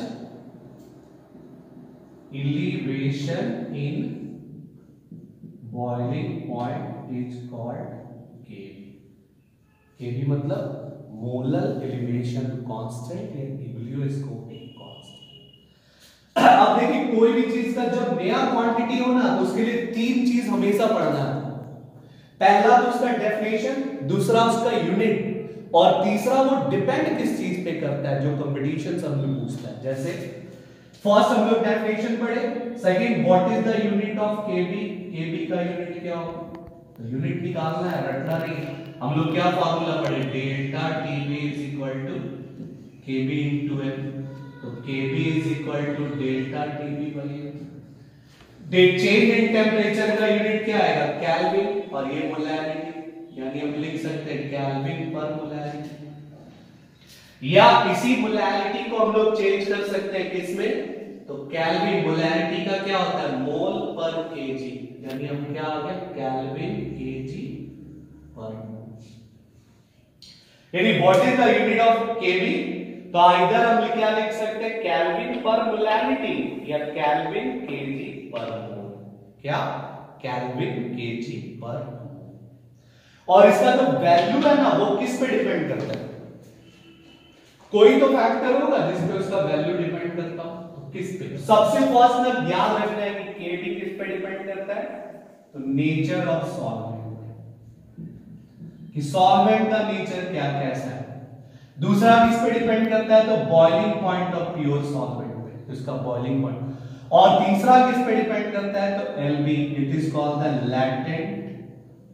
elevation in boiling point is called Kb। Kb मतलब molar elevation constant या ebullioscopic constant. अब देखिए, कोई भी चीज का जब नया क्वांटिटी हो ना तो उसके लिए 3 चीज हमेशा पढ़ना है। पहला तो उसका डेफिनेशन, दूसरा उसका यूनिट, और तीसरा वो डिपेंड किस चीज पे करता है, जो कंपटीशन हम लोग पूछता है। जैसे फर्स्ट हम लोग डेफिनेशन पढ़े, second what is the unit of Kb? Kb का यूनिट क्या होगा? तो यूनिट निकालना है, रटना नहीं। हम लोग क्या फार्मूला पढ़े? Delta Tb is equal to Kb into m। तो Kb is equal to delta Tb बनेगा। चेंज इन टेंपरेचर का यूनिट क्या आएगा? केल्विन, और ये मोलैरिटी, यानी हम लिख सकते हैं केल्विन पर मोलैरिटी। या इसी मोलैरिटी को हम लोग चेंज कर सकते हैं किसमें? तो केल्विन, मोलैरिटी का क्या होता है? मोल पर केजी, यानी हम क्या आ गया? केल्विन केजी पर मोल। यानी what is the unit of Kb? तो इधर हम क्या लिख सकते हैं? केल्विन पर मोलैरिटी या केल्विन केजी पर मोल। क्या? केल्विन केजी पर मोल। और इसका जो वैल्यू है ना वो किस पे डिपेंड करता है? कोई तो फैक्टर होगा जिस पे उसका वैल्यू डिपेंड करता हो। किस पे? सबसे फर्स्ट में याद रखना है कि Kb किस पे डिपेंड करता है? तो नेचर ऑफ सॉल्वेंट, कि सॉल्वेंट का नेचर क्या कैसा है। दूसरा किस पे डिपेंड करता है? तो boiling point of pure solvent पे, तो इसका बॉइलिंग पॉइंट। और तीसरा किस पे डिपेंड करता है? तो LB, it is called the latent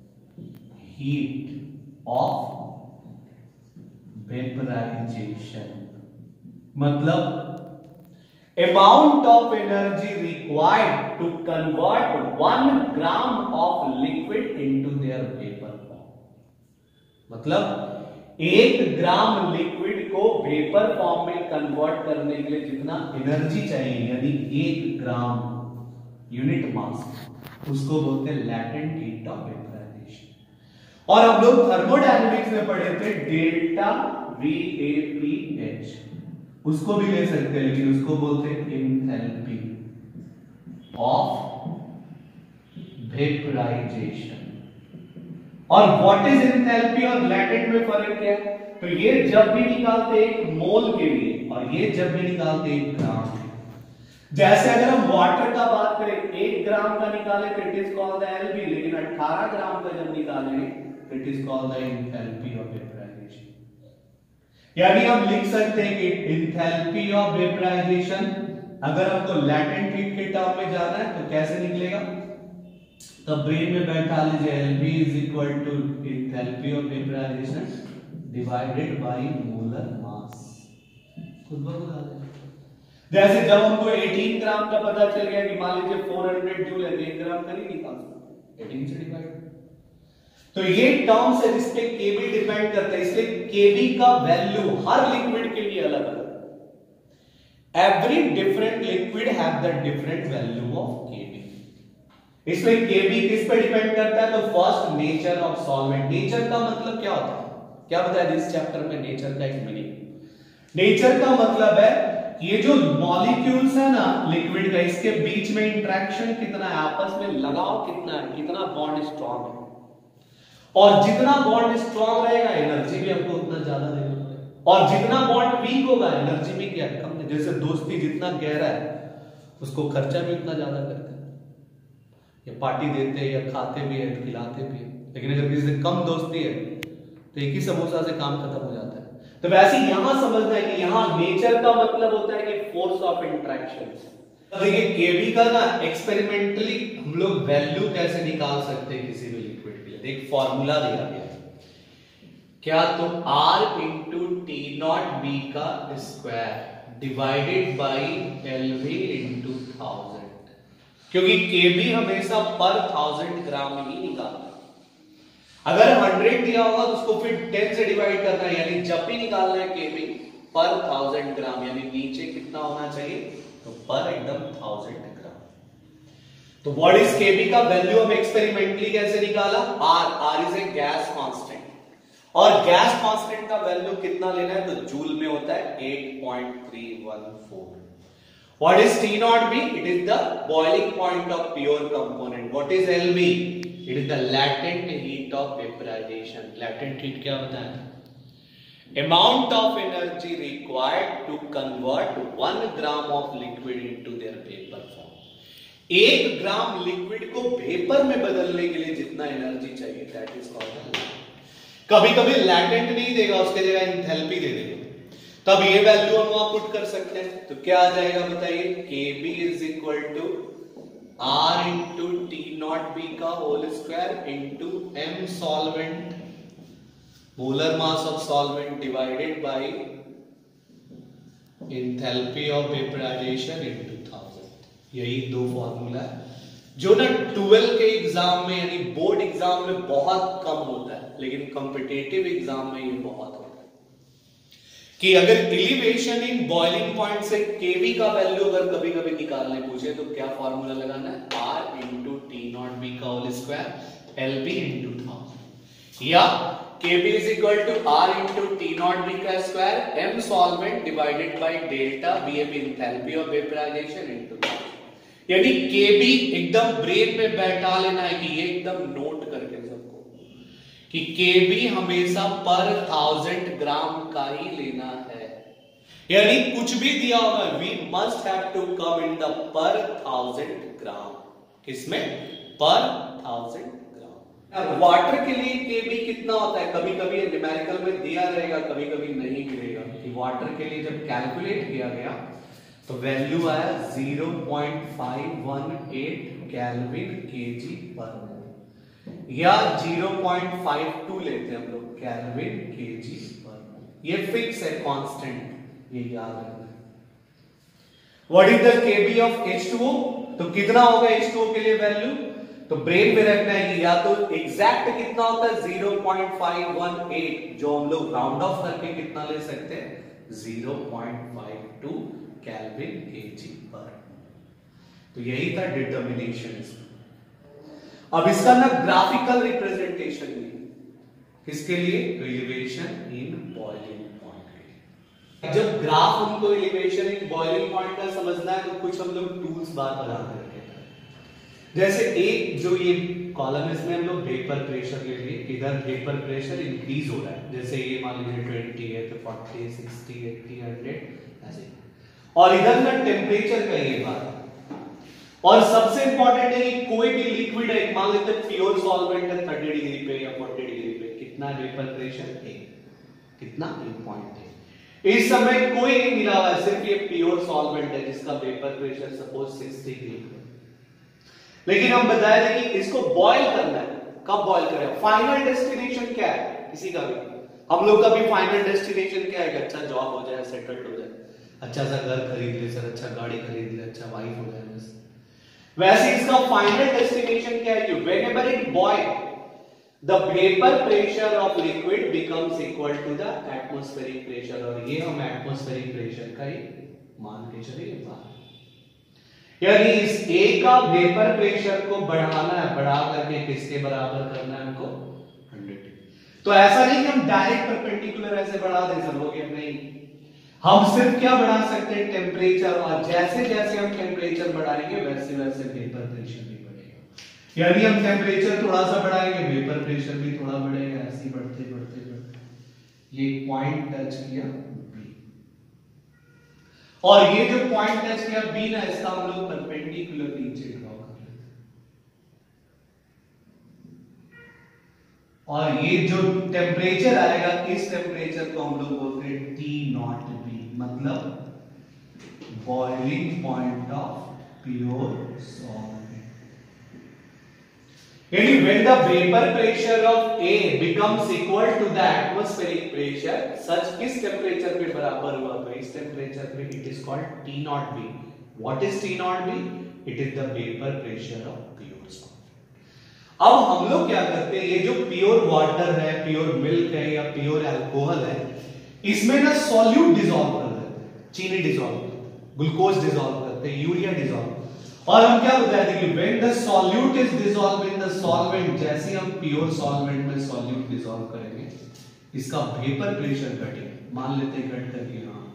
heat of vaporisation. मतलब amount of energy required to convert 1 gram of liquid into their vapor form। मतलब 1 ग्राम लिक्विड को वेपर फॉर्म में कन्वर्ट करने के लिए जितना एनर्जी चाहिए यानी 1 ग्राम यूनिट मास, उसको बोलते हैं लैटेंट हीट ऑफ वेपराइजेशन। और हम लोग थर्मोडायनेमिक्स में पढ़े थे डेल्टा VAPH, उसको भी ले सकते हैं लेकिन उसको बोलते हैं एंथैल्पी ऑफ वेपराइजेशन। और व्हाट इज एंथैल्पी और लैटेंट में फर्क क्या है? तो ये जब भी निकालते 1 मोल के लिए और ये जब भी निकालते 1 ग्राम के। जैसे अगर हम वाटर का बात करें 1 ग्राम का निकाले तो it is called the LB, लेकिन 18 ग्राम का जब निकालेंगे तो it is called the enthalpy of vaporisation. यानी हम लिख सकते हैं कि एंथैल्पी ऑफ वेपराइजेशन अगर हमको लैटेंट हीट के टर्म में जाना है तो कैसे निकलेगा? तो ब्रेन में बैठा लीजिए LB is equal to enthalpy of vaporisation divided by molar mass. खुद ब खुद आ जाएगा। जैसे जब हमको 18 ग्राम का पता चल गया कि मान लीजिए 400 जूल है, 1 ग्राम का नहीं निकाल सकते, 18 से डिवाइड। तो ये टर्म से जिस पे केबी डिपेंड करता है, इसलिए केबी का वैल्यू हर लिक्विड के लिए अलग अलग। Every different liquid have the different value of KB. इसमें केबी किस पे डिपेंड करता है? तो first nature of solvent. Nature का मतलब क्या होता है? क्या बताया इस चैप्टर में नेचर का एक मीनिंग। नेचर का मतलब है ये जो मॉलिक्यूल्स है ना लिक्विड का, इसके बीच में इंटरेक्शन कितना है, आपस में लगाव कितना है, कितना बॉन्ड स्ट्रांग है। और जितना बॉन्ड स्ट्रांग रहेगा एनर्जी भी हमको उतना ज्यादा देना पड़ेगा, और जितना बॉन्ड वीक होगा एनर्जी भी क्या कम है। जैसे दोस्ती जितना गहरा है उसको खर्चा भी उतना ज्यादा करते हैं, या पार्टी देते हैं या खाते भी है खिलाते भी है। लेकिन अगर किसी से कम दोस्ती है तो एक ही समोसा से काम खत्म हो जाता है। तो वैसे यहां समझना है कि यहां नेचर का मतलब होता है कि फोर्स ऑफ इंटरेक्शंस। देखिए केबी का ना एक्सपेरिमेंटली हम लोग वैल्यू कैसे निकाल सकते हैं किसी भी लिक्विड के लिए। एक फॉर्मूला दिया गया है क्या, तो R into T not B का square divided by LV into 1000, क्योंकि केबी हमेशा पर 1000 ग्राम ही निकालता है। अगर 100 दिया होगा तो उसको फिर 10 से डिवाइड करना है, यानी जब भी निकालना है केबी पर 1000 ग्राम, यानी नीचे कितना होना चाहिए, तो पर एकदम 1000 ग्राम। तो व्हाट इज केबी का वैल्यू हम एक्सपेरिमेंटली कैसे निकाला? R is a gas constant, और गैस कांस्टेंट का वैल्यू कितना लेना है, तो जूल में होता है 8.314। What is T naught B? It is the boiling point of pure component. What is LB? It is the latent heat of vaporization. Latent heat क्या बताया? Amount of energy required to convert 1 gram of liquid into their vapor form. 1 gram liquid को vapour में बदलने के लिए जितना energy चाहिए, that is called the. कभी कभी लैटेंट नहीं देगा, उसके जगह एंथैल्पी दे देगा, तब ये वैल्यू हम वहां पुट कर सकते हैं। तो क्या आ जाएगा बताइए? KB is equal to R into T not B का whole square into M solvent, molar mass of solvent divided by enthalpy of vaporization into 1000। यही दो फॉर्मूला है जो ना 12 के एग्जाम में यानी बोर्ड एग्जाम में बहुत कम होता है, लेकिन कॉम्पिटिटिव एग्जाम में ये बहुत होता है कि अगर एलिवेशन इन बॉइलिंग पॉइंट से केबी का वैल्यू अगर कभी कभी निकालने पूछे तो क्या फॉर्मूला लगाना है? R into T not B का होल स्क्वायर LB इंटू 1000, या KB is equal to R into T not B का square M solvent divided by delta VAP enthalpy of vaporization into 1000। यानी KB एकदम brain में बैठा लेना है कि ये एकदम नोट करके सबको कि KB हमेशा पर 1000 ग्राम का ही लेना है, यानी कुछ भी दिया होगा we must have to come in the per 1000 ग्राम। किसमें? पर 1000 ग्राम। वाटर के लिए KB कितना होता है? कभी कभी न्यूमेरिकल में दिया रहेगा, कभी कभी नहीं मिलेगा। कि वाटर के लिए जब कैलकुलेट किया गया तो वैल्यू आया 0.518 केल्विन केजी पर मोल, या 0.52 लेते हैं हम लोग केल्विन केजी पर मोल। ये फिक्स है, कांस्टेंट, ये याद रखना है। What is the KB of H2O? तो कितना होगा H2O के लिए वैल्यू? तो ब्रेन में रखना है कि या तो एग्जैक्ट कितना होता है 0.518, जो हम लोग राउंड ऑफ करके कितना ले सकते हैं 0.52 केल्विन केजी पर। तो यही था डिटर्मिनेशन। अब इसका ना ग्राफिकल रिप्रेजेंटेशन भी किसके लिए, एलिवेशन इन बॉइलिंग पॉइंट के लिए। जब ग्राफ हमको एलिवेशन इन बॉइलिंग पॉइंट का समझना है तो कुछ हम लोग टूल्स बात बना करके, जैसे एक जो ये कॉलम है इसमें हम लोग वेपर प्रेशर ले लिए, इधर वेपर प्रेशर इंक्रीज हो रहा है, जैसे ये मान लीजिए 20 है तो 40 60 80 100 ऐसे, और इधर ना टेम्परेचर का ये बात। और सबसे इंपॉर्टेंट है कि कोई भी लिक्विड है, मान लेते हैं प्योर सॉल्वेंट है 30 डिग्री पे या 40 डिग्री पे, कितना वेपर प्रेशर है, कितना 1 है। इस समय कोई नहीं मिला हुआ है, सिर्फ ये प्योर सॉल्वेंट है जिसका वेपर प्रेशर सपोज 6 डिग्री है। लेकिन हम बताया था कि इसको बॉयल करना है, कब बॉयल करें, फाइनल डेस्टिनेशन क्या है किसी का भी, हम लोग का भी फाइनल डेस्टिनेशन क्या है, अच्छा जॉब हो जाए, सेटल्ड हो जाए, अच्छा सा घर खरीद ले सर, अच्छा गाड़ी खरीद ले, अच्छा वाइफ हो जाए बस। वैसे इसका फाइनल डेस्टिनेशन क्या है कि whenever it boil the vapour pressure of liquid becomes equal to the atmospheric pressure, और ये हम एटमॉस्फेरिक प्रेशर का ही मान के चले बात। यानी इस A का वेपर प्रेशर को बढ़ाना है, बढ़ा करके किसके बराबर करना है हमको 100। तो ऐसा नहीं कि हम डायरेक्ट परपेंडिकुलर ऐसे बढ़ा दे सकोगे, नहीं, हम सिर्फ क्या बढ़ा सकते हैं टेम्परेचर, और जैसे जैसे हम टेम्परेचर बढ़ाएंगे वैसे वैसे वेपर प्रेशर भी बढ़ेगा। यानी हम टेम्परेचर थोड़ा सा बढ़ाएंगे वेपर प्रेशर भी थोड़ा बढ़ेगा, ऐसे बढ़ते बढ़ते बढ़ते ये पॉइंट टच किया B, और ये जो पॉइंट टच किया B ना, इसका हम लोग परपेंडिकुलर नीचे ड्रॉ कर लेते हैं, और ये जो टेम्परेचर आएगा इस टेम्परेचर को हम लोग बोलते हैं T0B, मतलब boiling point of pure solvent. यानी when the vapor pressure of A becomes equal to the atmospheric pressure, such किस टेम्परेचर पे बराबर हुआ, तो इस टेम्परेचर पे it is called T0B। What is T0B? It is the vapor pressure of pure solvent। अब हम लोग क्या करते हैं, ये जो प्योर वाटर है, प्योर मिल्क है या प्योर अल्कोहल है, इसमें ना सॉल्यूट डिसॉल्व कर देते हैं, चीनी डिसॉल्व, ग्लूकोज डिसॉल्व करते हैं, यूरिया डिसॉल्व, और हम क्या बताए थे कि when the solute is dissolved in the solvent, जैसे हम प्योर सॉल्वेंट में सॉल्यूट डिसॉल्व करेंगे इसका वेपर प्रेशर घटेगा, मान लेते हैं घट करके, हाँ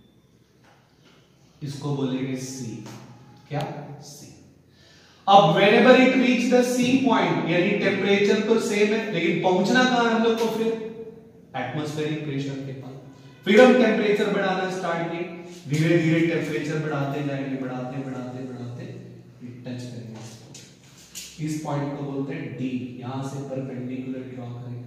इसको बोलेंगे C, क्या C। अब whenever it reach the C point, यानी टेम्परेचर तो सेम है लेकिन पहुंचना कहां है हम लोग को, फिर एटमॉस्फेरिक प्रेशर के पास। फिर हम टेम्परेचर बढ़ाना स्टार्ट किए, धीरे धीरे टेम्परेचर बढ़ाते जाएंगे, बढ़ाते बढ़ाते बढ़ाते टच करेंगे इस पॉइंट को बोलते हैं D, यहां से परपेंडिकुलर ड्रॉ करेंगे,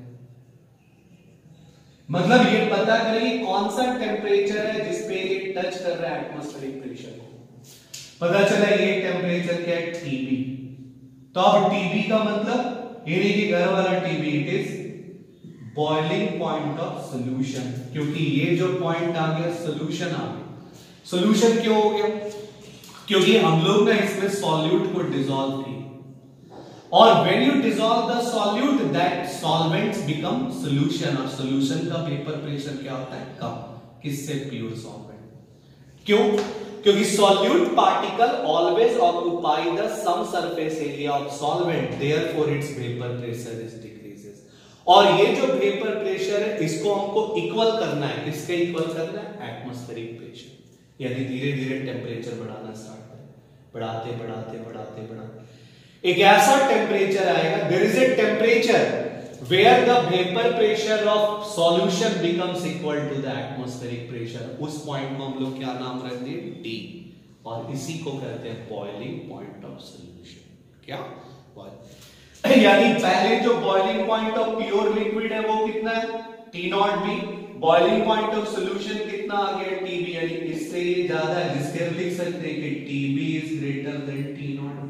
मतलब ये पता करेंगे कौन सा टेम्परेचर है जिसपे ये टच कर रहा है एटमॉस्फेरिक प्रेशर को। पता चला ये टेम्परेचर क्या है TB, तो अब TB का मतलब ये नहीं कि घर वाला TB, it is boiling point of solution, क्योंकि ये जो पॉइंट आ गया सोल्यूशन आ गया। सोल्यूशन क्यों हो गया, क्योंकि हम लोग ना इसमें सॉल्यूट को डिसॉल्व किया, और when you dissolve the solute that solvents become solution, और solution का वेपर प्रेशर क्या होता है कम, किससे, प्योर सॉल्वेंट। क्यों, क्योंकि solute particle always occupy the some surface area of solvent, therefore its vapor pressure is decreases। और ये जो वेपर प्रेशर है इसको हमको इक्वल करना है, किसके इक्वल करना है, एटमॉस्फेरिक प्रेशर। यानी धीरे धीरे टेम्परेचर बढ़ाना स्टार्ट करें, बढ़ाते बढ़ाते बढ़ाते बढ़ाते एक ऐसा टेम्परेचर आएगा, there is a temperature where the vapour pressure of solution becomes equal to the atmospheric pressure. उस पॉइंट को हम लोग क्या नाम रख दिए, D, और इसी को कहते हैं बॉइलिंग पॉइंट ऑफ सॉल्यूशन। क्या, यानी पहले जो boiling point of pure liquid है वो कितना है, T0B, boiling point of solution कितना आ गया, TB, यानी इससे ये ज्यादा है, जिसके हम लिख सकते हैं कि TB is greater then T0B।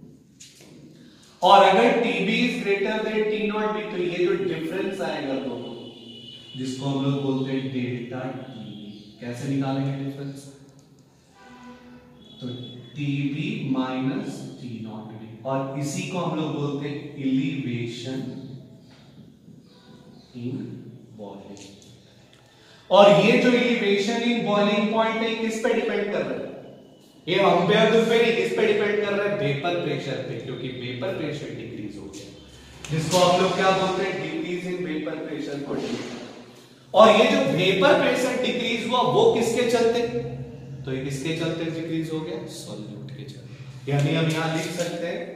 और अगर TB is greater then T0B तो ये जो डिफरेंस आएगा दोनों, जिसको हम लोग बोलते हैं डेल्टा TB, कैसे निकालेंगे डिफरेंस, तो TB माइनस T0B, और इसी को हम लोग बोलते हैं एलिवेशन इन बॉइलिंग। और ये जो एलिवेशन इन बॉइलिंग पॉइंट है किस पे डिपेंड कर रहा है? ये अम्पेयर पे नहीं, किस पे डिपेंड कर रहा है? वेपर प्रेशर पे, क्योंकि वेपर प्रेशर डिक्रीज हो गया, जिसको आप लोग क्या बोलते हैं? डिक्रीज इन वेपर प्रेशर को। और ये जो वेपर प्रेशर डिक्रीज हुआ वो किसके चलते? तो ये किसके चलते डिक्रीज हो गया? सॉल्यूट के चलते। यानी हम यहां लिख सकते हैं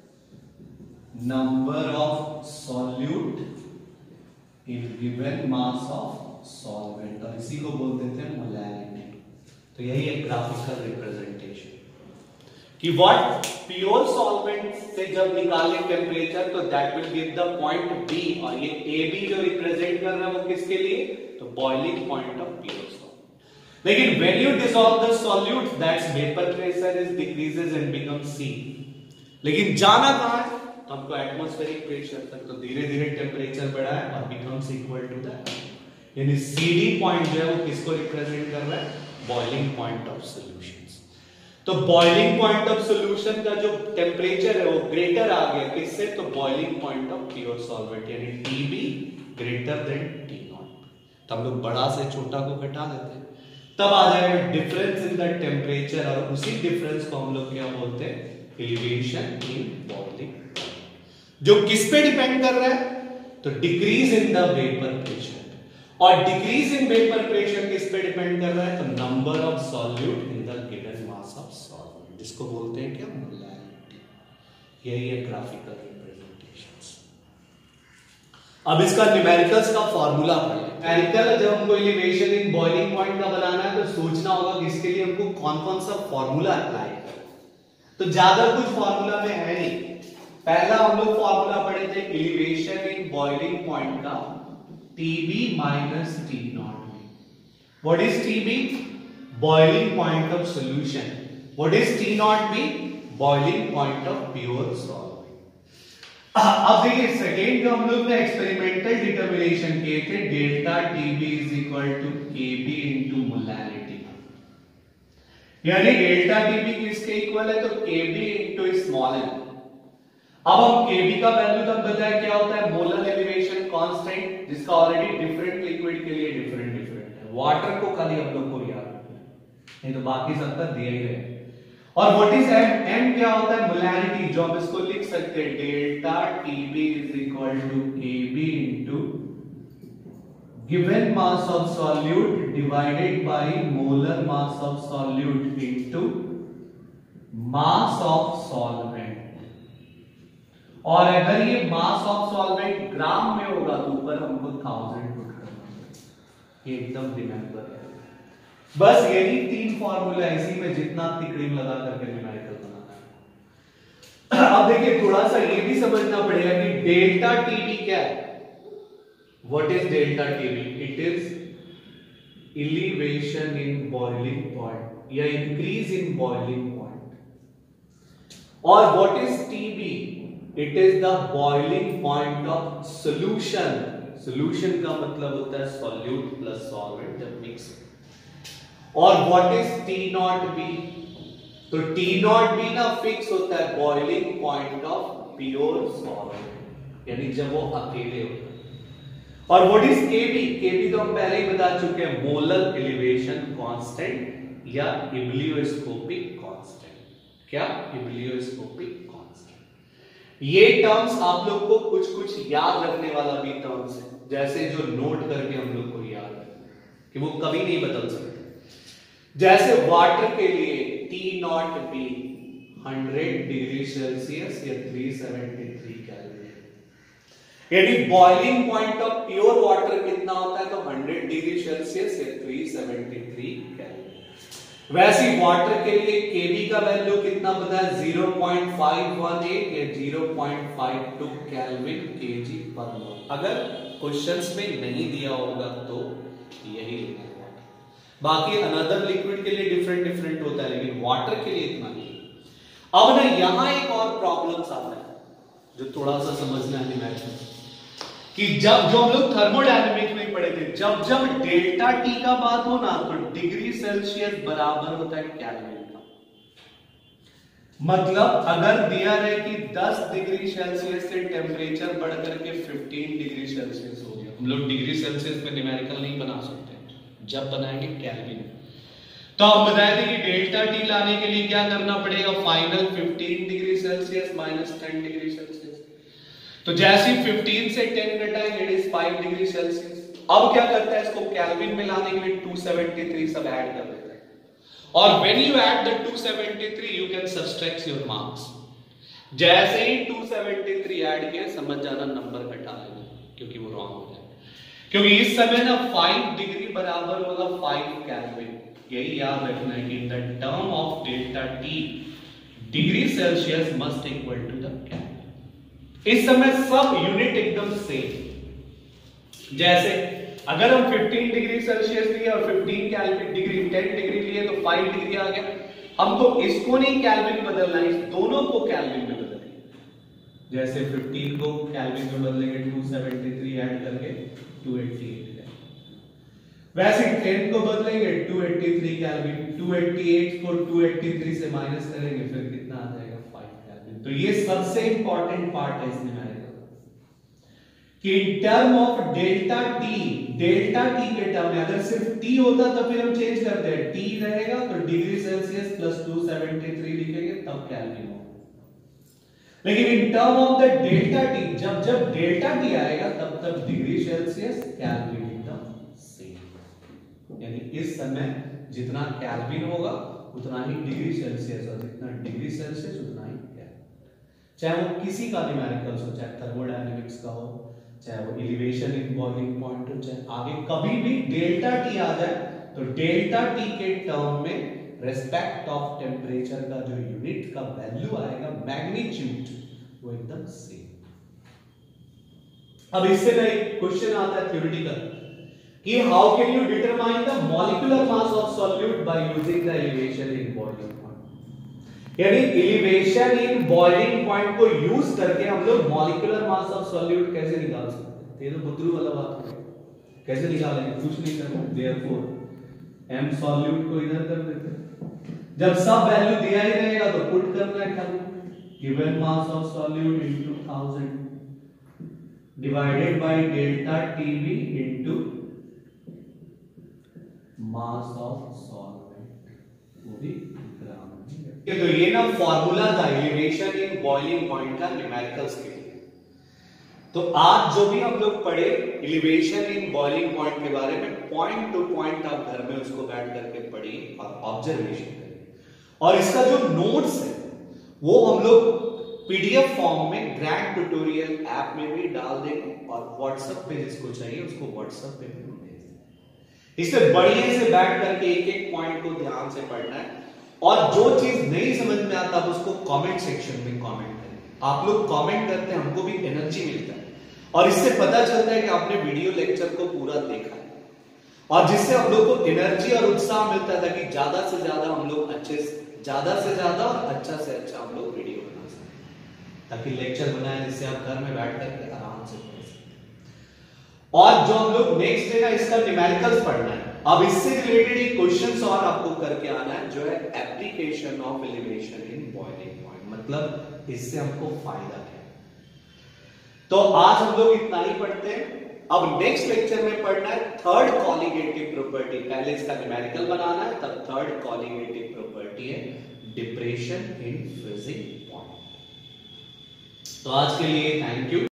number of solute in given mass of solvent, और इसी को बोल देते हैं मोलैरिटी। तो यही एक ग्राफिकल रिप्रेजेंटेशन कि व्हाट प्योर सॉल्वेंट से जब निकाले टेम्परेचर तो that will give the point B, और ये ए बी जो रिप्रेजेंट कर रहा है वो किसके लिए? तो boiling point of pure solvent. लेकिन when you dissolve the solute that's vapour pressure is decreases and becomes C. लेकिन जाना कहां है? तो हमको एटमॉस्फेरिक प्रेशर तक, तो धीरे धीरे टेम्परेचर बढ़ा है और बिकम्स इक्वल टू दैट। यानी सीडी पॉइंट जो है वो किसको रिप्रेजेंट कर रहा है? Boiling point of solutions. तो बॉइलिंग पॉइंट ऑफ सॉल्यूशन का जो टेम्परेचर है वो ग्रेटर आ गया किससे? तो boiling point of pure solvent, यानी TB ग्रेटर देन T0। तो हम लोग बड़ा से छोटा को घटा देते हैं, तब आ जाएगा डिफरेंस इन द टेम्परेचर, और उसी डिफरेंस को हम लोग क्या बोलते हैं? एलिवेशन इन बॉइलिंग, जो किस पे डिपेंड कर रहा है? तो decrease in the vapour pressure. और डिक्रीज इन वेपर प्रेशर किस पे डिपेंड कर रहा है? तो number of solute in the given mass of solvent, जिसको बोलते हैं क्या? मोलैरिटी। यही है ग्राफिकल रिप्रेजेंटेशंस। अब इसका न्यूमेरिकल्स का फार्मूला पढ़ें। न्यूमेरिकल जब हमको एलिवेशन इन बॉइलिंग पॉइंट का बनाना है तो सोचना होगा कि इसके लिए हमको कौन कौन सा फार्मूला अप्लाई करें। तो ज्यादा कुछ फार्मूला में है नहीं। पहला हम लोग फार्मूला पढ़े थे एलिवेशन इन बॉइलिंग पॉइंट का, TB minus T0. What is TB? Boiling point of solution. What is T0 be? Boiling point of pure solvent. अब देखिए सेकेंड जो हम लोग ने एक्सपेरिमेंटल डिटर्मिनेशन किए थे, delta TB is equal to KB into molarity. यानी डेल्टा TB किसके इक्वल है? तो KB इंटू स्मॉल m। अब हम Kb का वैल्यू तब बताया क्या होता है? मोलर एलिवेशन कांस्टेंट, जिसका ऑलरेडी डिफरेंट लिक्विड के लिए डिफरेंट है। वाटर को खाली हम लोग को याद रखना है, नहीं तो बाकी सबका दिया ही है। और व्हाट इज m? m क्या होता है? मोलैरिटी, जो हम इसको लिख सकते हैं delta TB is equal to KB into given mass of solute divided by molar mass of solute into mass of solvent. और अगर ये मास ऑफ सॉल्वेंट ग्राम में होगा तो ऊपर हमको 1000 पुट करना है। ये एकदम रिमेंबर है। बस यही तीन फार्मूला, इसी में जितना तिकड़ीम लगा करके न्यूमेरिकल बनाना है। अब देखिए थोड़ा सा ये भी समझना पड़ेगा कि डेल्टा TB क्या है? What is delta TB? It is elevation in boiling point या इंक्रीज इन बॉइलिंग पॉइंट। और what is TB? It is the boiling point of solution. Solution का मतलब होता है solute plus solvent जब mix। और what is T0B? तो T0B ना फिक्स होता है boiling point of pure solvent, यानी जब वो अकेले होता है। और what is KB? KB तो हम पहले ही बता चुके हैं, मोलर एलिवेशन कांस्टेंट या इब्लियोस्कोपिक कांस्टेंट। क्या? इब्लियोस्कोपिक। ये टर्म्स आप लोग को कुछ कुछ याद रखने वाला भी टर्म्स है, जैसे जो नोट करके हम लोग को याद है कि वो कभी नहीं बदल सकते। जैसे वाटर के लिए T0B 100 डिग्री सेल्सियस या 373 केल्विन, यानी boiling point of pure water कितना होता है? तो 100 डिग्री सेल्सियस या 373 केल्विन। वैसे वाटर के लिए Kb का वैल्यू कितना पता है? 0.518 या 0.52 केल्विन kg पर मोल। अगर क्वेश्चंस में नहीं दिया होगा तो यही लिखना है। बाकी अनदर लिक्विड के लिए डिफरेंट होता है, लेकिन वाटर के लिए इतना नहीं। अब ना यहां एक और प्रॉब्लम आता है जो थोड़ा सा समझना है मैथ कि जब जो हम लोग थर्मोडायनेमिक्स में पढ़े थे, जब डेल्टा T का बात हो ना तो डिग्री सेल्सियस बराबर होता है केल्विन का। मतलब अगर दिया रहे कि 10 डिग्री सेल्सियस से टेम्परेचर बढ़ करके 15 डिग्री सेल्सियस हो गया, हम लोग डिग्री सेल्सियस में न्यूमेरिकल नहीं बना सकते, जब बनाएंगे केल्विन। तो हम बताए थे कि डेल्टा टी लाने के लिए क्या करना पड़ेगा, final 15 degree Celsius minus 10 degree Celsius. तो जैसे ही 15 से 10 घटाएंगे, इट इज 5 डिग्री सेल्सियस। अब क्या करता है, इसको केल्विन में लाने के लिए 273 सब ऐड कर देता है, और when you add the 273 you can subtract your marks। जैसे ही 273 ऐड किया, समझ जाना नंबर घटा लेना, क्योंकि वो रॉन्ग हो जाए, क्योंकि इस समय ना 5 डिग्री बराबर होगा 5 केल्विन। यही याद रखना है कि in the term of delta T degree Celsius must equal to the kelvin. इस समय सब यूनिट एकदम सेम। जैसे अगर हम 15 डिग्री सेल्सियस लिए और 15 केल्विन डिग्री 10 डिग्री लिए तो 5 डिग्री आ गया। हम तो इसको नहीं केल्विन बदलना है, इस दोनों को केल्विन में बदलेंगे। जैसे 15 को केल्विन में बदलेंगे 273 ऐड करके 288, वैसे 10 को बदलेंगे 283 केल्विन, 288 को 283 से माइनस करेंगे, फिर कितना आ जाएगा 5 केल्विन। तो ये सबसे इंपॉर्टेंट पार्ट है इसमें कि in term of delta T के टर्म में अगर सिर्फ टी होता तो फिर हम चेंज करते हैं, टी रहेगा तो डिग्री सेल्सियस प्लस 273 लिखेंगे तब केल्विन होगा। लेकिन in term of the delta T, जब डेल्टा टी आएगा तब डिग्री सेल्सियस केल्विन एकदम सेम। यानी इस समय जितना केल्विन होगा उतना ही डिग्री सेल्सियस, और जितना डिग्री सेल्सियस उतना ही केल्विन। चाहे वो किसी का न्यूमेरिकल्स हो, चाहे थर्मोडायनेमिक्स का हो, चाहे वो एलिवेशन इन बॉइलिंग पॉइंट हो, चाहे आगे कभी भी डेल्टा टी आ जाए तो डेल्टा टी के टर्म में रेस्पेक्ट ऑफ टेम्परेचर का जो यूनिट का वैल्यू आएगा, मैग्नीट्यूड, वो एकदम सेम। अब इससे ना एक क्वेश्चन आता है थ्योरेटिकल कि how can you determine the molecular mass of solute by using the elevation in boiling point. यानी एलिवेशन इन बॉइलिंग पॉइंट को यूज करके हम लोग मॉलिक्यूलर मास ऑफ सॉल्यूट कैसे निकाल सकते हैं। ये तो बुद्धरू वाला बात है, कैसे निकालेंगे, कुछ नहीं करना। देयरफॉर m सॉल्यूट को इधर कर देते हैं, जब सब वैल्यू दिया ही रहेगा तो पुट करना है खाली, given mass of solute into 1000 divided by delta TB into mass of solvent, वो भी ग्राम में। तो ये ना फॉर्मूला था एलिवेशन इन बॉइलिंग पॉइंट का न्यूमेरिकल्स के लिए। तो आज जो भी हम लोग पढ़े एलिवेशन इन बॉइलिंग पॉइंट के बारे में, पॉइंट टू पॉइंट आप घर में उसको बैठ करके पढ़िए और ऑब्जर्वेशन करिए, और इसका जो नोट्स है वो हम लोग पीडीएफ फॉर्म में ग्रैंड ट्यूटोरियल ऐप में भी डाल देंगे, और व्हाट्सएप पे जिसको चाहिए उसको व्हाट्सएप पे भी भेज देंगे। इससे बढ़िया से बैठ करके एक एक पॉइंट को ध्यान से पढ़ना है, और जो चीज नहीं समझ में आता आप उसको कमेंट सेक्शन में कमेंट करें। आप लोग कमेंट करते हैं, हमको भी एनर्जी मिलता है, और इससे पता चलता है कि आपने वीडियो लेक्चर को पूरा देखा है, और जिससे हम लोग को एनर्जी और उत्साह मिलता है कि ज्यादा से ज्यादा हम लोग ज्यादा से ज्यादा और अच्छा से अच्छा हम लोग वीडियो बना सकें, ताकि लेक्चर बनाए जिससे आप घर में बैठ करके आराम से पढ़ सकें। और जो हम लोग नेक्स्ट डे ना इसका न्यूमेरिकल्स पढ़ना है। अब इससे रिलेटेड एक क्वेश्चंस और आपको करके आना है, जो है application of elevation in boiling point, मतलब इससे हमको फायदा क्या है। तो आज हम लोग इतना ही पढ़ते हैं। अब नेक्स्ट लेक्चर में पढ़ना है थर्ड कॉलिगेटिव प्रॉपर्टी। पहले इसका न्यूमेरिकल बनाना है, तब थर्ड कॉलिगेटिव प्रॉपर्टी है डिप्रेशन इन फ्रीजिंग पॉइंट। तो आज के लिए थैंक यू।